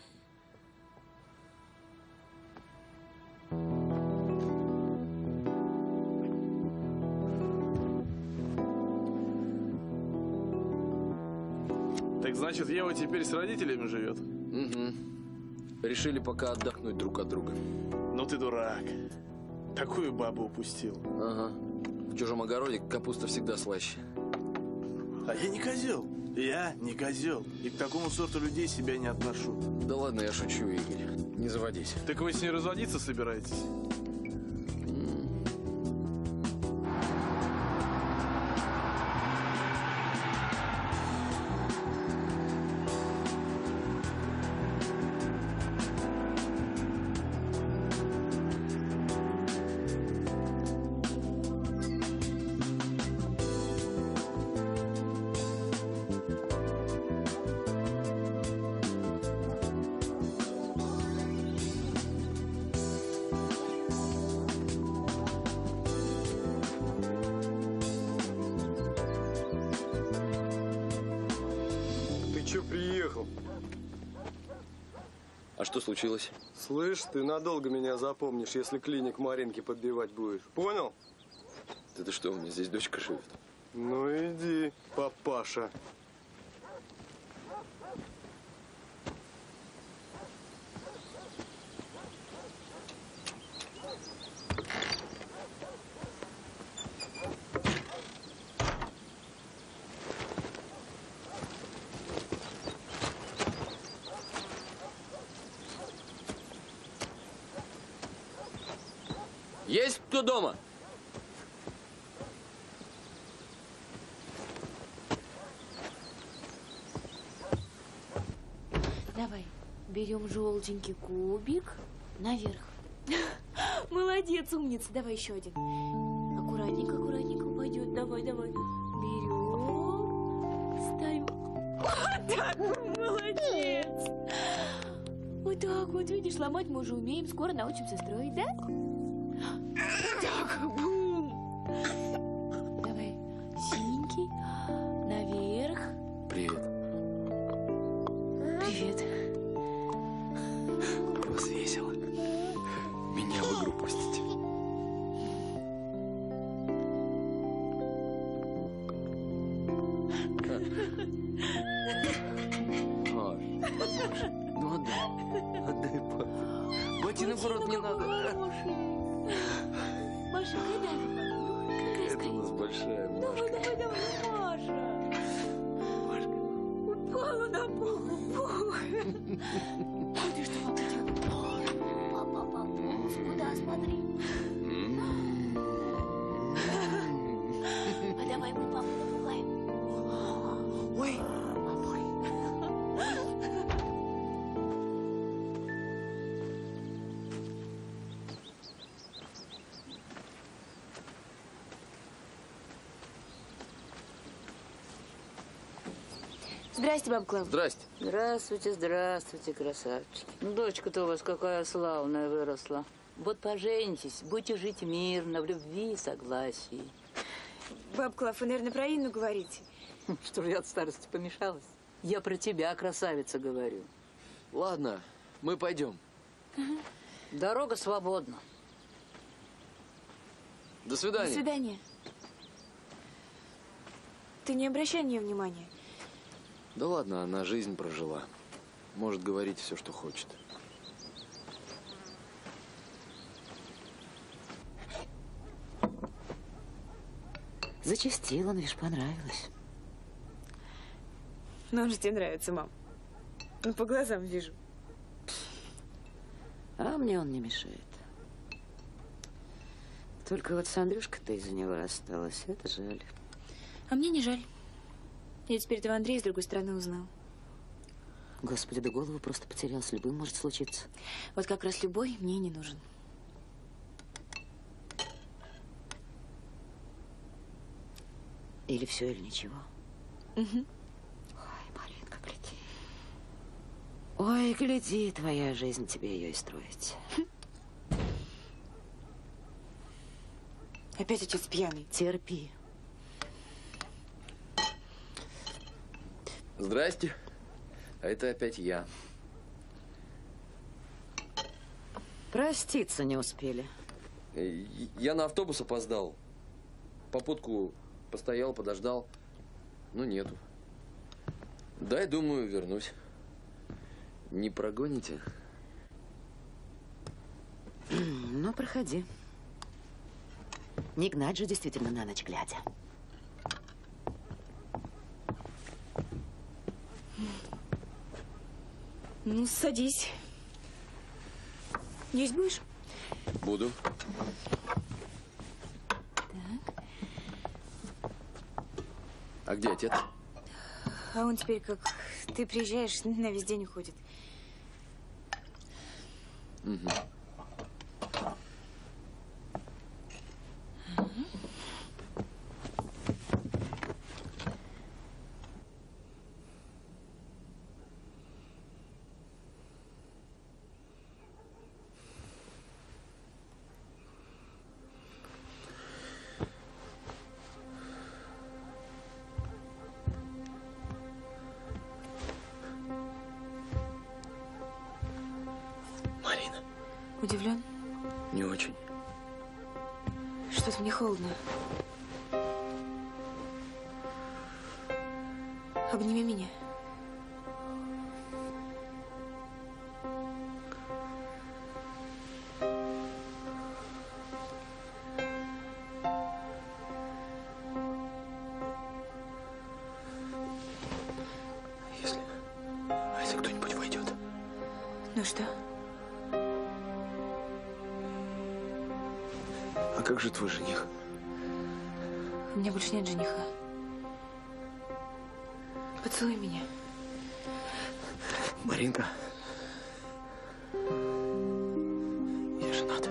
Speaker 11: Так значит, Ева теперь с родителями живет?
Speaker 2: Угу. Решили пока отдохнуть друг от друга.
Speaker 11: Ну ты дурак. Такую бабу упустил.
Speaker 2: Ага. В чужом огороде капуста всегда слаще.
Speaker 11: А я не козел. Я не козел. И к такому сорту людей себя не отношу.
Speaker 2: Да ладно, я шучу, Игорь. Не заводись.
Speaker 11: Так вы с ней разводиться собираетесь?
Speaker 2: что случилось?
Speaker 9: Слышь, ты надолго меня запомнишь, если клиник Маринки подбивать будешь. Понял?
Speaker 2: Это что, у меня здесь дочка живет?
Speaker 9: Ну иди, папаша.
Speaker 2: Есть кто дома?
Speaker 16: Давай, берем желтенький кубик наверх. Молодец, умница. Давай еще один. Аккуратненько, аккуратненько упадет. Давай, давай. Берем, ставим. Вот так, молодец. Вот так вот, видишь, ломать мы уже умеем. Скоро научимся строить, да? Так, бум. Давай, синенький, наверх.
Speaker 2: Привет.
Speaker 16: Привет.
Speaker 2: У вас весело. Меня в игру пустите. Ну отдай. Отдай папе. Ботинок в рот не надо.
Speaker 16: Маша, когда?
Speaker 2: Это у нас большая Машка.
Speaker 16: Давай, давай, давай, Маша. Машка. Упала на пол. Ты что, папа, делаешь? Папа, папа, куда смотри? А давай мы папу напугаем. Ой.
Speaker 4: Здрасте, баба Клава.
Speaker 2: Здрасте.
Speaker 3: Здравствуйте, здравствуйте, красавчики. Ну, дочка-то у вас какая славная выросла. Вот поженитесь, будете жить мирно, в любви и согласии.
Speaker 4: Баба Клава, вы, наверное, про Инну говорите.
Speaker 3: Что же я от старости помешалась? Я про тебя, красавица, говорю.
Speaker 2: Ладно, мы пойдем.
Speaker 3: Дорога свободна.
Speaker 2: До свидания.
Speaker 4: До свидания. Ты не обращай на нее внимания.
Speaker 2: Да ладно, она жизнь прожила. Может говорить все, что хочет.
Speaker 8: Зачастила, но видишь, понравилось.
Speaker 4: Ну, он же тебе нравится, мам. Ну, по глазам вижу.
Speaker 8: А мне он не мешает. Только вот с Андрюшкой-то из-за него осталось. Это жаль.
Speaker 4: А мне не жаль. Я теперь этого Андрея с другой стороны узнал.
Speaker 8: Господи, да голову просто потерял. С любым может случиться.
Speaker 4: Вот как раз любой мне не нужен.
Speaker 8: Или все, или ничего.
Speaker 4: Угу.
Speaker 8: Ой, Маринка, гляди. Ой, гляди, твоя жизнь, тебе ее и строить.
Speaker 4: Опять отец пьяный.
Speaker 8: Терпи.
Speaker 2: Здрасте. А это опять я.
Speaker 8: Проститься не успели.
Speaker 2: Я на автобус опоздал. Попутку постоял, подождал. Ну, нету. Дай, думаю, вернусь. Не прогоните?
Speaker 8: Ну, проходи. Не гнать же действительно на ночь глядя.
Speaker 4: Ну, садись. Есть будешь?
Speaker 2: Буду.
Speaker 4: Так.
Speaker 2: А где отец?
Speaker 4: А он теперь, как ты приезжаешь, на весь день уходит.
Speaker 2: Угу.
Speaker 1: удивлен?
Speaker 2: Не очень.
Speaker 1: Что-то мне холодно. Обними меня.
Speaker 2: Если... А если кто-нибудь войдет?
Speaker 1: Ну что?
Speaker 2: А как же твой жених?
Speaker 1: У меня больше нет жениха. Поцелуй меня.
Speaker 2: Маринка. Я женат.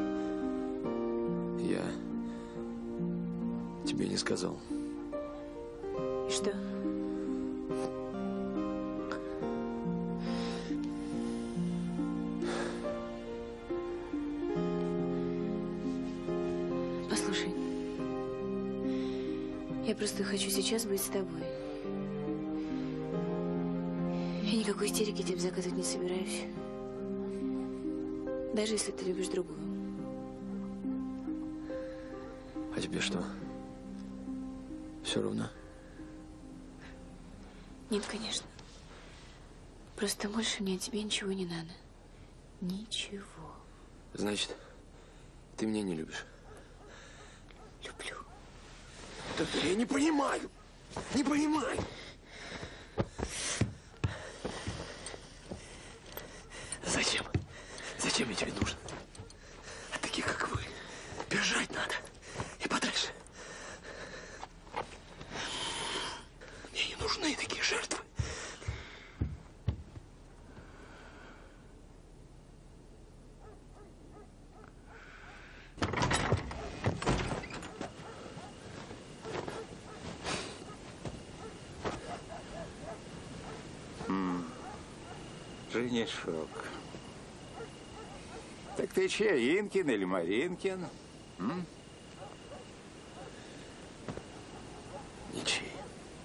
Speaker 2: Я тебе не сказал.
Speaker 1: И что? Послушай, я просто хочу сейчас быть с тобой. Я никакой истерики тебе заказывать не собираюсь. Даже если ты любишь другую.
Speaker 2: А тебе что? Все равно?
Speaker 1: Нет, конечно. Просто больше мне от тебя ничего не надо. Ничего.
Speaker 2: Значит, ты меня не любишь?
Speaker 1: Люблю.
Speaker 2: Да я не понимаю. Не понимаю. Зачем? Зачем я тебе нужен? А таких, как вы, бежать надо. И подальше. Мне не нужны такие жертвы.
Speaker 15: Женишок. Так ты чей, Инкин или Маринкин? М?
Speaker 2: Ничей.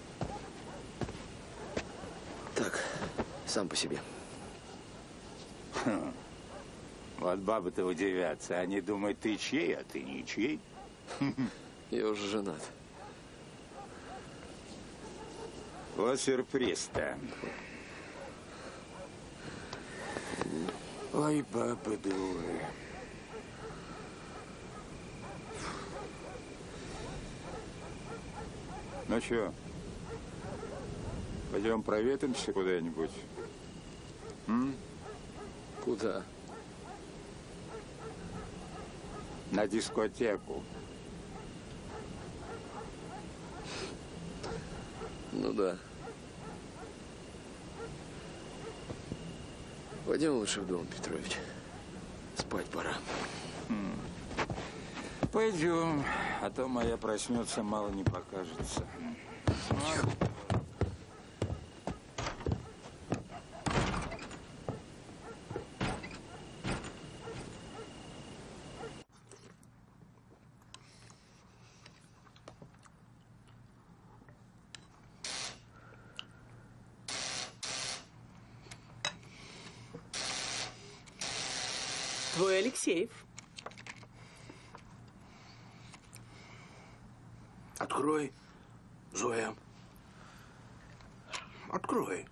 Speaker 2: Так, сам по себе.
Speaker 15: Хм. Вот бабы-то удивятся. Они думают, ты чей, а ты ничей.
Speaker 2: Я уже женат.
Speaker 15: Вот сюрприз-то. Ой, бабы дуры. Ну что, пойдем проветримся куда-нибудь? М?
Speaker 2: Куда?
Speaker 15: На дискотеку.
Speaker 2: Ну да. Пойдем лучше в дом, Петрович. Спать пора.
Speaker 15: Пойдем, а то моя проснется, мало не покажется.
Speaker 6: Твой Алексеев.
Speaker 7: Открой, Зоя. Открой.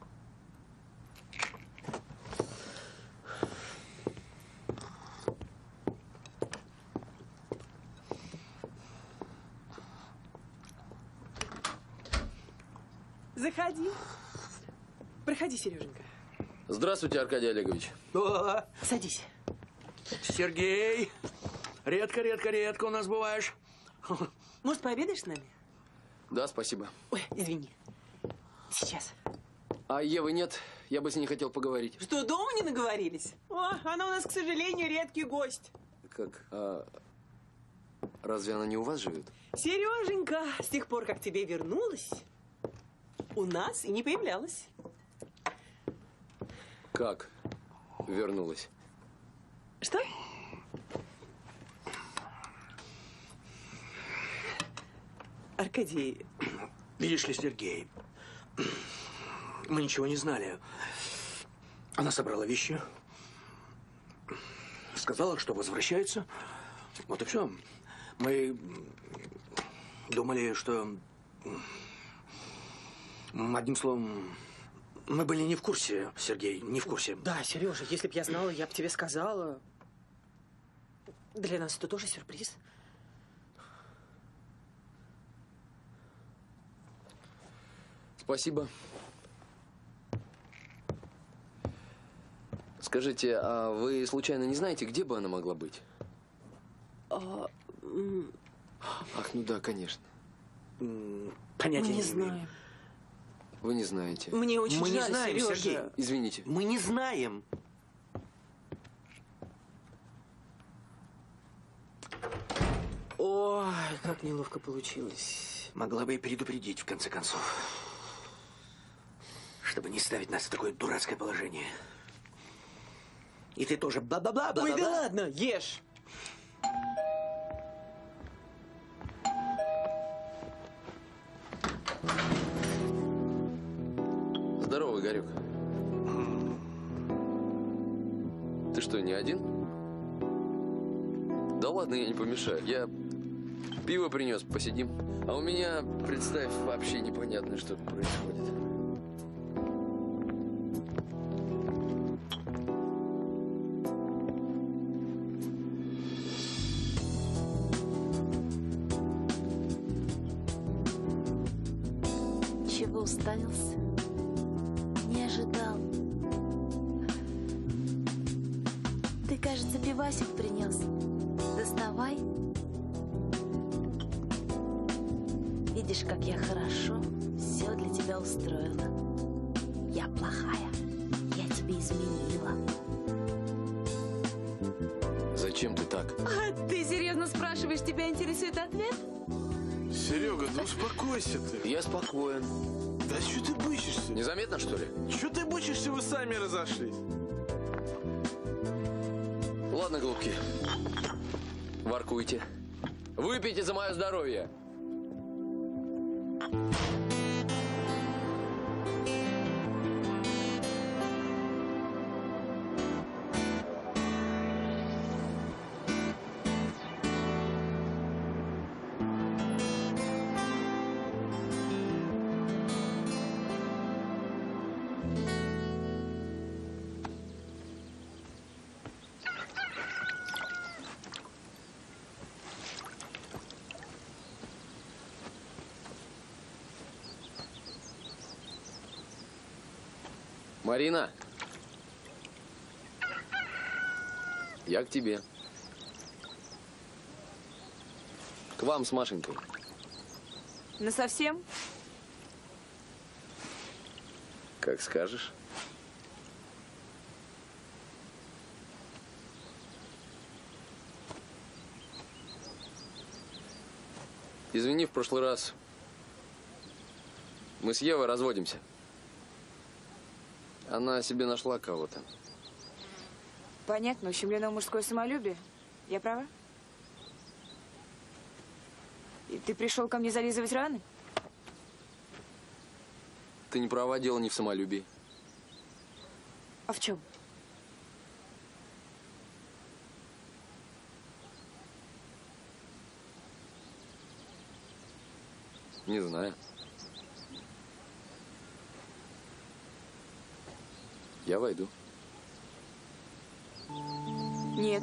Speaker 6: Заходи. Проходи, Сереженька.
Speaker 2: Здравствуйте, Аркадий Олегович.
Speaker 7: О,
Speaker 6: Садись.
Speaker 7: Сергей, редко-редко-редко у нас бываешь.
Speaker 6: Может, пообедаешь с нами?
Speaker 2: Да, спасибо.
Speaker 6: Ой, извини. Сейчас.
Speaker 2: А Евы нет? Я бы с ней хотел поговорить.
Speaker 6: Что, дома не наговорились? О, она у нас, к сожалению, редкий гость.
Speaker 2: Как? А разве она не у вас живет?
Speaker 6: Сереженька, с тех пор, как тебе вернулась, у нас и не появлялась.
Speaker 2: Как вернулась?
Speaker 6: Что? Аркадий.
Speaker 7: Видишь ли, Сергей, мы ничего не знали. Она собрала вещи сказала, что возвращается. Вот и все. Мы думали, что... Одним словом, мы были не в курсе, Сергей, не в курсе.
Speaker 6: Да, Сережа, если б я знала, я бы тебе сказала. Для нас это тоже сюрприз.
Speaker 2: Спасибо. Скажите, а вы случайно не знаете, где бы она могла быть?
Speaker 6: А,
Speaker 2: Ах, ну да, конечно.
Speaker 7: Понятия
Speaker 6: мы не
Speaker 7: не
Speaker 6: знаем.
Speaker 7: имею.
Speaker 2: Вы не знаете.
Speaker 6: Мне очень
Speaker 7: Мы не
Speaker 6: жаль,
Speaker 7: знаем,
Speaker 6: Сережа.
Speaker 7: Сергей.
Speaker 2: Извините.
Speaker 7: Мы не знаем.
Speaker 6: Ой, как неловко получилось.
Speaker 7: Могла бы и предупредить, в конце концов. Чтобы не ставить нас в такое дурацкое положение. И ты тоже бла-бла-бла.
Speaker 6: Ой, да ладно, ешь.
Speaker 2: Здорово, Игорек. Ты что, не один? Да ладно, я не помешаю. Я пиво принес, посидим. А у меня, представь, вообще непонятно, что тут происходит.
Speaker 14: Чего уставился? Не ожидал. Ты, кажется, пивасик принес. Доставай. Видишь, как я хорошо все для тебя устроила. Я плохая. Я тебе изменила.
Speaker 2: Зачем ты так?
Speaker 5: А ты серьезно спрашиваешь, тебя интересует ответ?
Speaker 11: Серега, да успокойся ты.
Speaker 2: Я спокоен.
Speaker 11: Да что ты бычишься?
Speaker 2: Незаметно, что ли?
Speaker 11: Что ты бычишься, вы сами разошлись?
Speaker 2: Ладно, голубки. Воркуйте. Выпейте за мое здоровье. Марина, я к тебе. К вам с Машенькой.
Speaker 1: Насовсем?
Speaker 2: Как скажешь. Извини, в прошлый раз мы с Евой разводимся. Она себе нашла кого-то.
Speaker 1: Понятно, ущемлено мужское самолюбие. Я права? И ты пришел ко мне зализывать раны?
Speaker 2: Ты не права, дело не в самолюбии.
Speaker 1: А в чем?
Speaker 2: Не знаю. Я войду.
Speaker 1: Нет.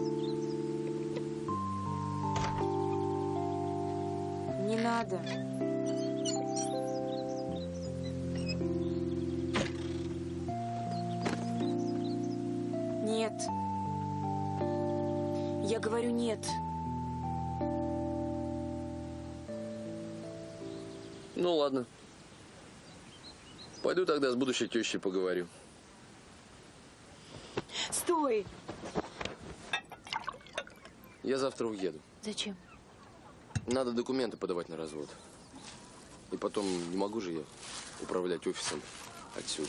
Speaker 1: Не надо. Нет. Я говорю нет.
Speaker 2: Ну ладно. Пойду тогда с будущей тещей поговорю.
Speaker 1: Стой!
Speaker 2: Я завтра уеду.
Speaker 1: Зачем?
Speaker 2: Надо документы подавать на развод. И потом не могу же я управлять офисом отсюда.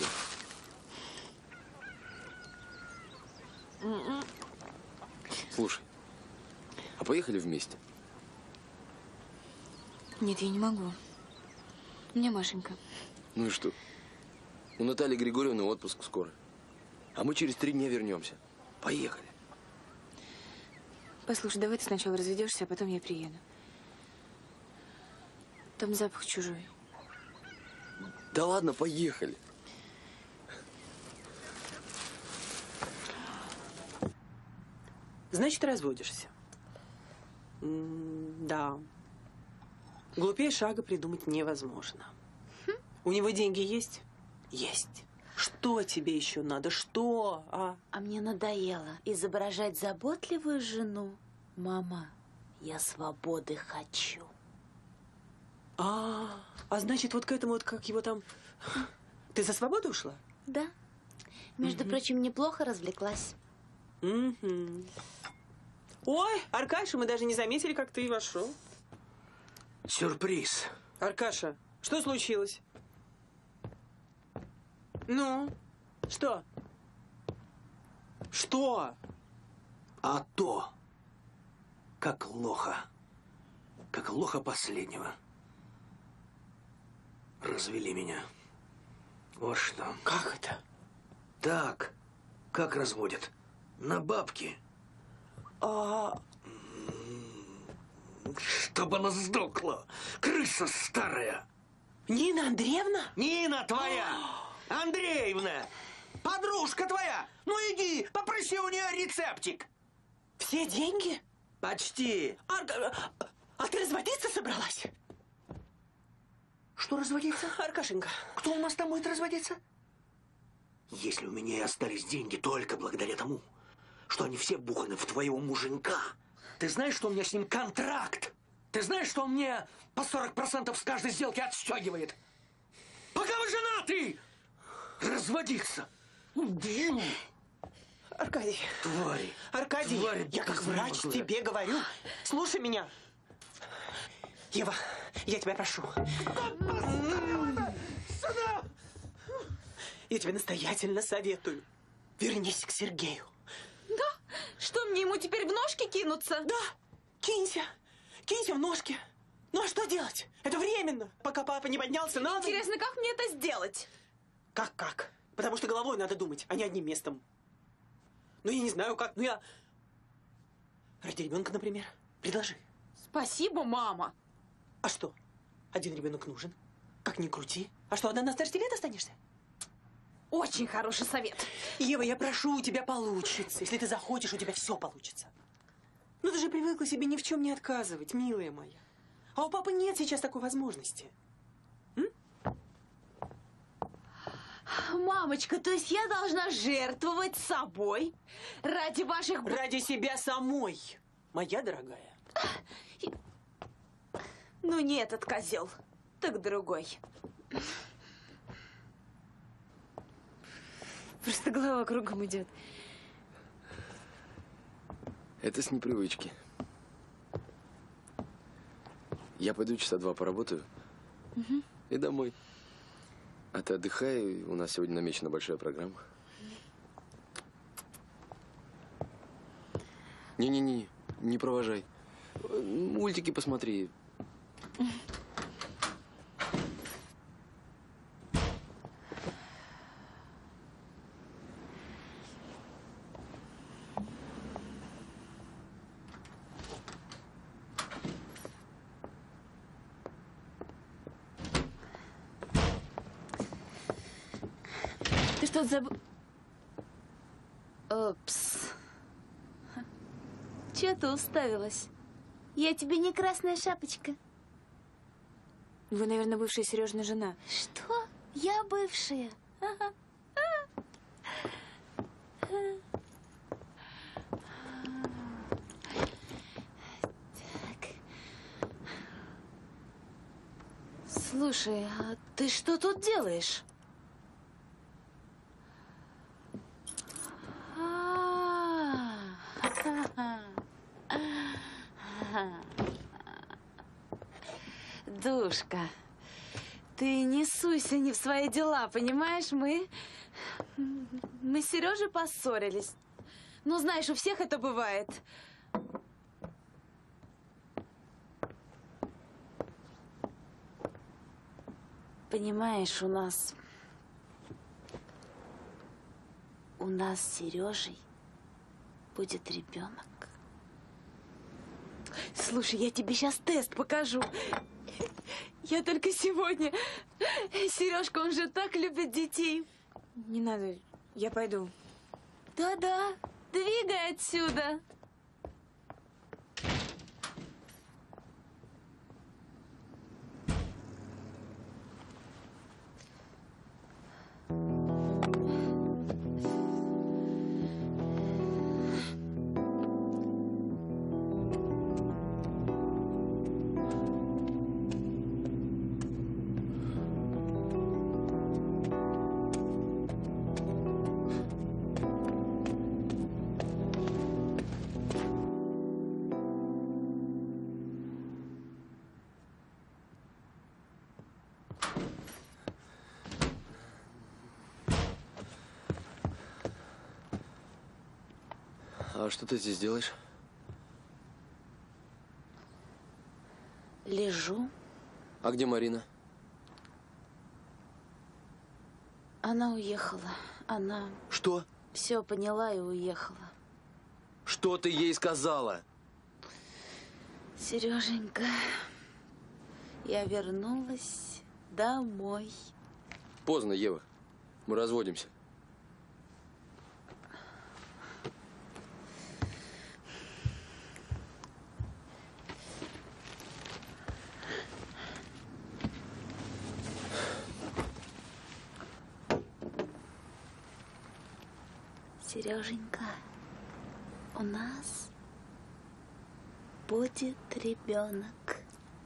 Speaker 2: Слушай, а поехали вместе?
Speaker 1: Нет, я не могу. У меня Машенька.
Speaker 2: Ну и что? У Натальи Григорьевны отпуск скоро. А мы через три дня вернемся. Поехали.
Speaker 1: Послушай, давай ты сначала разведешься, а потом я приеду. Там запах чужой.
Speaker 2: Да ладно, поехали.
Speaker 6: Значит, разводишься. М, Да. Глупее шага придумать невозможно. У него деньги есть? Есть. Что тебе еще надо? Что? А?
Speaker 14: А мне надоело изображать заботливую жену. Мама, я свободы хочу.
Speaker 6: А, а значит, вот к этому вот, как его там... Ты за свободу ушла?
Speaker 14: Да. Между
Speaker 6: Мгм.
Speaker 14: прочим, неплохо развлеклась.
Speaker 6: Мгм. Ой, Аркаша, мы даже не заметили, как ты вошел.
Speaker 7: Сюрприз.
Speaker 6: Аркаша, что случилось? Ну, что? Что?
Speaker 7: А то, как лоха, как лоха последнего, развели меня. Вот что.
Speaker 6: Как это?
Speaker 7: Так, как разводят? На бабки.
Speaker 6: А...
Speaker 7: Чтобы она сдохла, крыса старая.
Speaker 6: Нина Андреевна?
Speaker 7: Нина твоя! Андреевна! Подружка твоя! Ну иди, попроси у нее рецептик.
Speaker 6: Все деньги?
Speaker 7: Почти.
Speaker 6: Арка... А ты разводиться собралась?
Speaker 7: Что разводиться?
Speaker 6: Аркашенька.
Speaker 7: Кто у нас там будет разводиться? Если у меня и остались деньги только благодаря тому, что они все буханы в твоего муженька. Ты знаешь, что у меня с ним контракт? Ты знаешь, что он мне по сорок процентов с каждой сделки отстегивает? Пока вы женаты! Разводиться! Убью!
Speaker 6: Аркадий.
Speaker 7: Твари.
Speaker 6: Аркадий,
Speaker 7: Твари
Speaker 6: я как врач
Speaker 7: безмозглые.
Speaker 6: тебе говорю. Слушай меня. Ева, я тебя прошу.
Speaker 7: Сюда!
Speaker 6: Я тебе настоятельно советую. Вернись к Сергею.
Speaker 5: Да? Что, мне ему теперь в ножки кинуться?
Speaker 6: Да, кинься. Кинься в ножки. Ну а что делать? Это временно. Пока папа не поднялся, надо...
Speaker 5: Интересно, как мне это сделать?
Speaker 6: Как-как? Потому что головой надо думать, а не одним местом. Ну, я не знаю, как. Ну, я... Ради ребенка, например. Предложи.
Speaker 5: Спасибо, мама.
Speaker 6: А что? Один ребенок нужен. Как ни крути. А что, одна на старости лет останешься?
Speaker 5: Очень хороший совет.
Speaker 6: Ева, я прошу, у тебя получится. Если ты захочешь, у тебя все получится. Ну, ты же привыкла себе ни в чем не отказывать, милая моя. А у папы нет сейчас такой возможности.
Speaker 5: Мамочка, то есть я должна жертвовать собой ради ваших...
Speaker 6: Ради себя самой, моя дорогая.
Speaker 5: Ну, не этот козел, так другой.
Speaker 1: Просто голова кругом идет.
Speaker 2: Это с непривычки. Я пойду часа два поработаю
Speaker 1: Угу.
Speaker 2: и домой. А ты отдыхай, у нас сегодня намечена большая программа. Не-не-не, не провожай. Мультики посмотри.
Speaker 1: Ты что-то забыл?
Speaker 14: Упс. Чего ты уставилась? Я тебе не красная шапочка.
Speaker 1: Вы, наверное, бывшая Сережина жена.
Speaker 14: Что? Я бывшая. Ага. Так. Слушай, а ты что тут делаешь? Душка, ты не суйся не в свои дела, понимаешь? Мы... Мы с Сережей поссорились. Ну, знаешь, у всех это бывает. Понимаешь, у нас... У нас с Сережей будет ребенок. Слушай, я тебе сейчас тест покажу. Я только сегодня. Сережка, он же так любит детей.
Speaker 4: Не надо, я пойду.
Speaker 14: Да-да, двигай отсюда.
Speaker 2: А что ты здесь делаешь?
Speaker 14: Лежу.
Speaker 2: А где Марина?
Speaker 14: Она уехала. Она
Speaker 2: Что?
Speaker 14: все поняла и уехала.
Speaker 2: Что ты ей сказала?
Speaker 14: Сереженька, я вернулась домой.
Speaker 2: Поздно, Ева. Мы разводимся.
Speaker 14: Сереженька, у нас будет ребенок.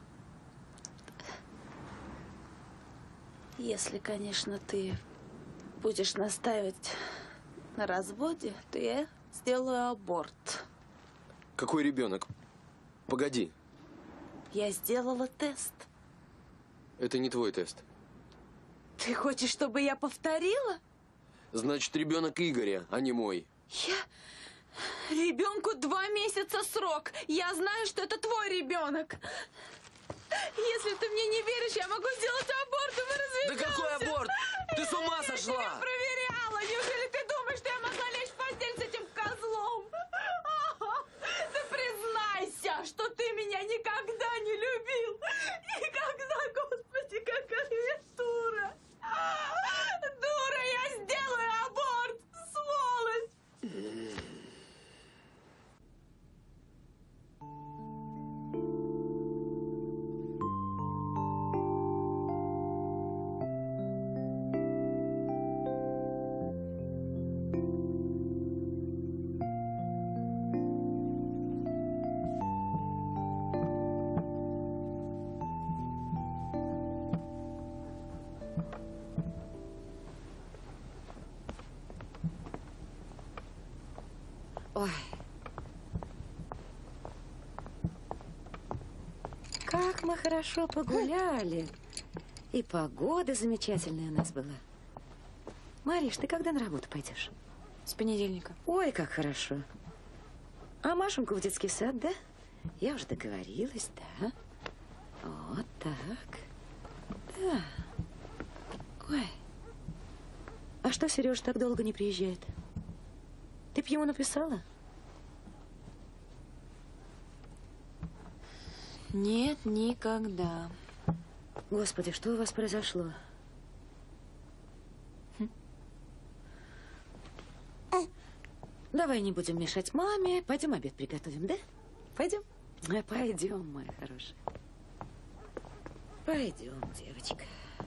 Speaker 14: Если, конечно, ты будешь настаивать на разводе, то я сделаю аборт.
Speaker 2: Какой ребенок? Погоди.
Speaker 14: Я сделала тест.
Speaker 2: Это не твой тест.
Speaker 14: Ты хочешь, чтобы я повторила?
Speaker 2: Значит, ребенок Игоря, а не мой.
Speaker 14: Я... Ребенку два месяца срок. Я знаю, что это твой ребенок. Если ты мне не веришь, я могу сделать аборт, и мы разведемся.
Speaker 2: Да какой аборт? Ты с ума сошла?
Speaker 14: Я тебя проверяла. Неужели ты думаешь, что я могла лечь в постель с этим козлом? Ты признайся, что ты меня никогда не любил. Никогда, Господи, какая я дура. Дура, я сделаю аборт, сволочь.
Speaker 8: Ой. Как мы хорошо погуляли. И погода замечательная у нас была. Мариш, ты когда на работу пойдешь?
Speaker 4: С понедельника.
Speaker 8: Ой, как хорошо. А Машеньку в детский сад, да? Я уже договорилась, да? Вот так. Да. Ой. А что Сережа так долго не приезжает? Ты б ему написала?
Speaker 4: Нет, никогда.
Speaker 8: Господи, что у вас произошло? Хм. Давай не будем мешать маме. Пойдем обед приготовим, да? Пойдем? А, пойдем, моя хорошая. Пойдем, девочка.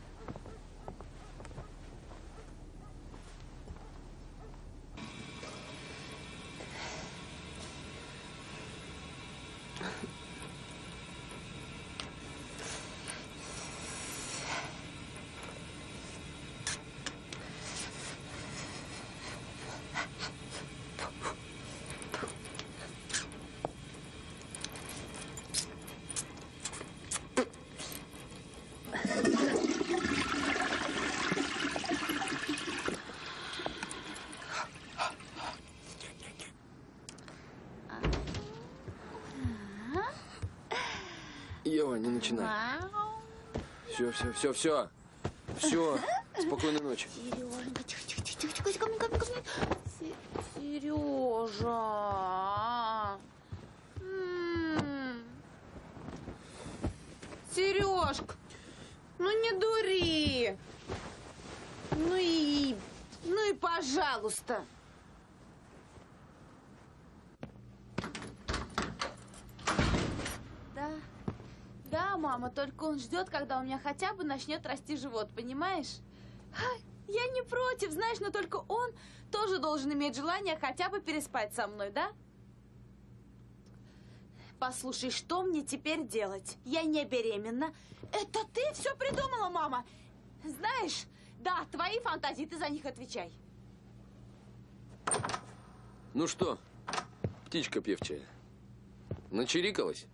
Speaker 2: Ева, не начинай. Все, все, все, все. Все. Спокойной ночи.
Speaker 14: Сереженька, тихо, тихо, тихо, тихо, ко мне, ко мне, ко мне. Сережа. М-м-м.
Speaker 5: Лёшка, ну не дури. Ну и, ну и пожалуйста.
Speaker 14: Да, да, мама, только он ждет, когда у меня хотя бы начнет расти живот, понимаешь? Ай, я не против, знаешь, но только он тоже должен иметь желание хотя бы переспать со мной, да? Послушай, что мне теперь делать? Я не беременна. Это ты все придумала, мама? Знаешь, да, твои фантазии, ты за них отвечай.
Speaker 2: Ну что, птичка певчая, начирикалась?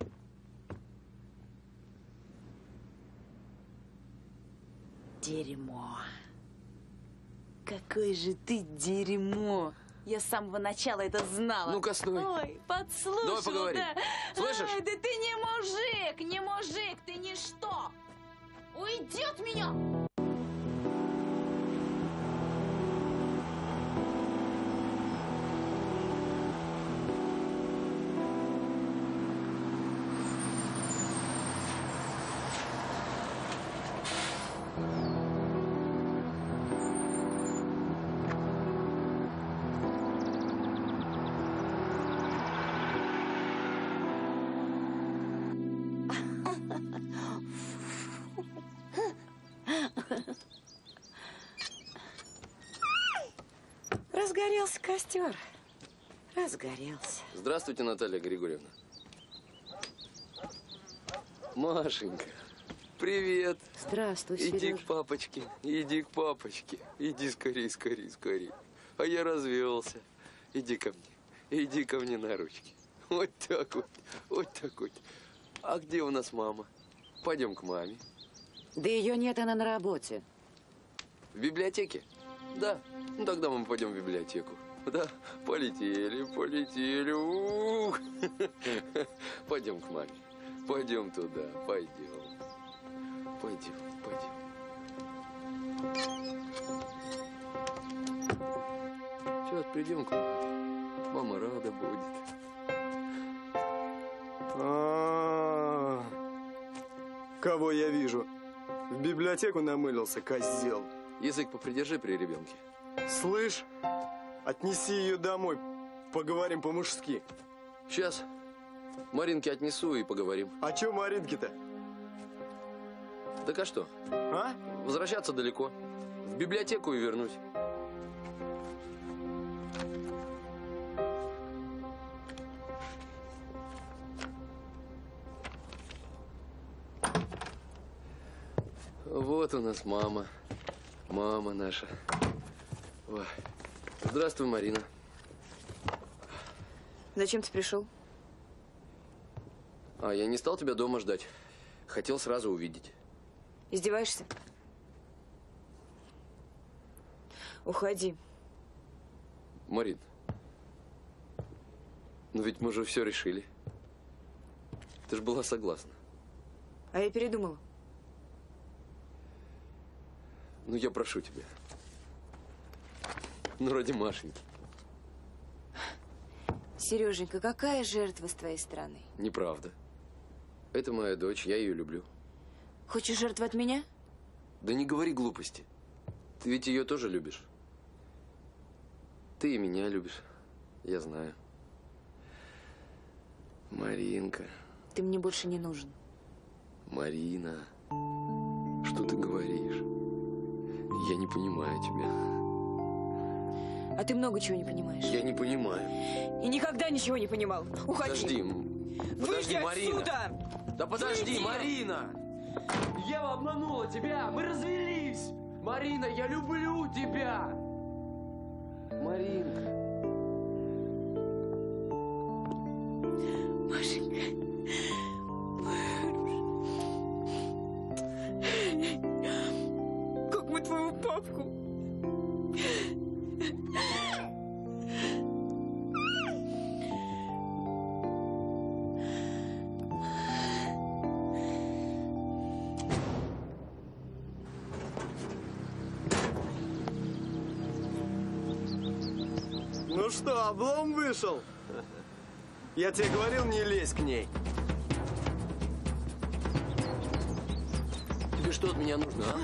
Speaker 5: Дерьмо. Какое же ты дерьмо. Я с самого начала это знала.
Speaker 2: Ну-ка, стой.
Speaker 5: Ой, подслушала.
Speaker 2: Давай поговорим.
Speaker 5: Да.
Speaker 2: Слышишь?
Speaker 5: Ай, да ты не мужик, не мужик, ты ничто. Уйди от меня.
Speaker 8: Разгорелся костер. Разгорелся.
Speaker 2: Здравствуйте, Наталья Григорьевна. Машенька, привет.
Speaker 8: Здравствуй,
Speaker 2: Иди
Speaker 8: Сережа.
Speaker 2: к папочке, иди к папочке. Иди скорей, скорей, скорей. А я развелся. Иди ко мне, иди ко мне на ручки. Вот так вот, вот так вот. А где у нас мама? Пойдем к маме.
Speaker 8: Да ее нет, она на работе.
Speaker 2: В библиотеке? Да. Ну тогда мы пойдем в библиотеку. Да, полетели, полетели. Ух. Пойдем к маме. Пойдем туда, пойдем. Пойдем, пойдем. Сейчас придем к маме. Мама рада будет.
Speaker 9: А-а-а. Кого я вижу? В библиотеку намылился, козел.
Speaker 2: Язык попридержи при ребенке.
Speaker 9: Слышь, отнеси ее домой. Поговорим по-мужски.
Speaker 2: Сейчас. Маринке отнесу и поговорим.
Speaker 9: А че Маринке-то?
Speaker 2: Так а что?
Speaker 9: А?
Speaker 2: Возвращаться далеко. В библиотеку и вернусь. Вот у нас мама. Мама наша. Ой. Здравствуй, Марина.
Speaker 4: Зачем ты пришел?
Speaker 2: А, я не стал тебя дома ждать. Хотел сразу увидеть.
Speaker 4: Издеваешься? Уходи.
Speaker 2: Марин, ну ведь мы же все решили. Ты же была согласна.
Speaker 4: А я передумала.
Speaker 2: Ну, я прошу тебя. Ну, ради Машеньки.
Speaker 4: Сереженька, какая жертва с твоей стороны?
Speaker 2: Неправда. Это моя дочь, я ее люблю.
Speaker 4: Хочешь жертву от меня?
Speaker 2: Да не говори глупости. Ты ведь ее тоже любишь. Ты и меня любишь. Я знаю. Маринка.
Speaker 4: Ты мне больше не нужен.
Speaker 2: Марина. Что ты говоришь? Я не понимаю тебя.
Speaker 4: А ты много чего не понимаешь.
Speaker 2: Я не понимаю.
Speaker 4: И никогда ничего не понимал. Уходи.
Speaker 2: Подожди. Подожди,
Speaker 4: Выйди
Speaker 2: Марина.
Speaker 4: отсюда!
Speaker 2: Да подожди,
Speaker 4: Выйди!
Speaker 2: Марина! Ева обманула тебя! Мы развелись! Марина, я люблю тебя! Маринка.
Speaker 4: Машенька. Как мы твоего папку?
Speaker 9: Ну что, облом вышел? Я тебе говорил, не лезь к ней.
Speaker 2: Тебе что от меня нужно, а?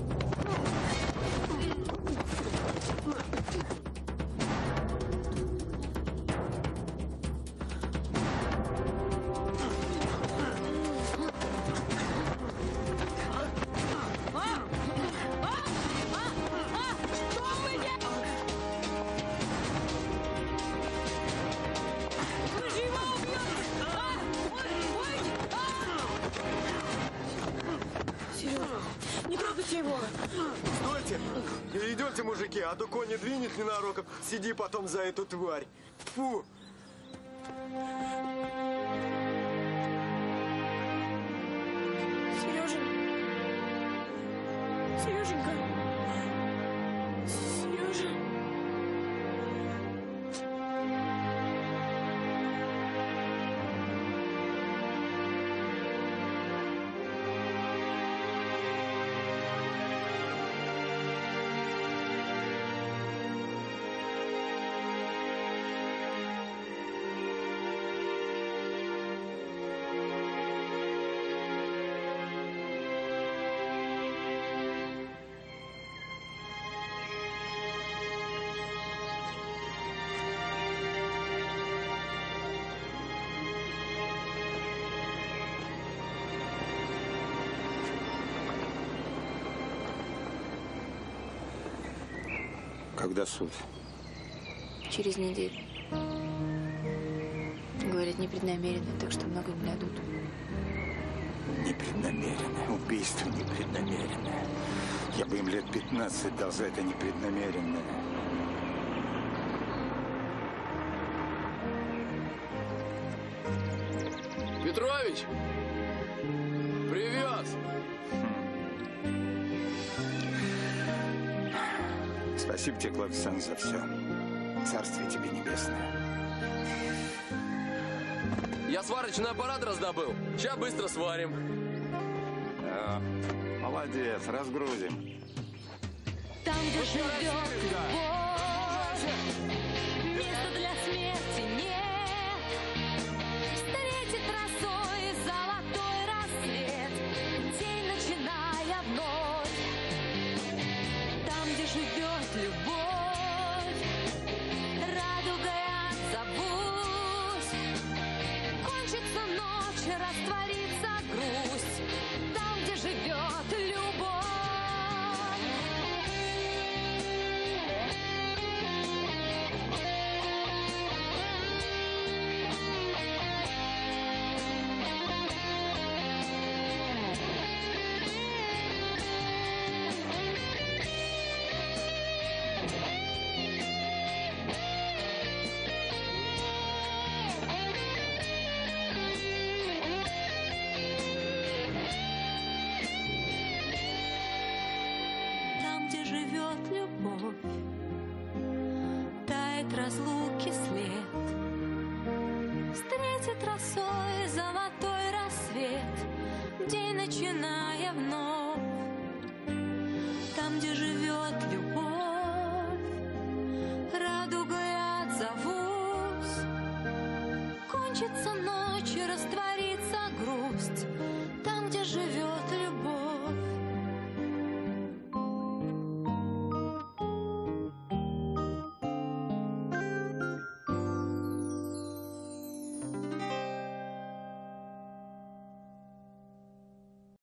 Speaker 4: Не трогайте его!
Speaker 9: Стойте! Идемте, мужики, а то конь двинет ненароком. Сиди потом за эту тварь. Фу!
Speaker 4: Сережа! Сереженька! Сережа!
Speaker 15: Когда суд?
Speaker 1: Через неделю. Говорят, непреднамеренно, так что много не дадут.
Speaker 15: Непреднамеренное. Убийство непреднамеренное. Я бы им лет пятнадцать дал за это непреднамеренное.
Speaker 2: Петрович! Привез!
Speaker 15: Спасибо тебе, Клавдий Александрович, за все. Царствие тебе небесное.
Speaker 2: Я сварочный аппарат раздобыл. Сейчас быстро сварим.
Speaker 15: Да. Молодец, разгрузим.
Speaker 16: Там, где живет любовь, места для смерти нет. Встретит росой золотой рассвет, день начиная вновь. Там, где живет любовь, радугой отзовусь. Кончится ночь, растворится грусть. Там, где живет любовь. Там, где живет любовь, тает разлуки след. Встретит росой золотой рассвет, день начиная вновь. Там, где живет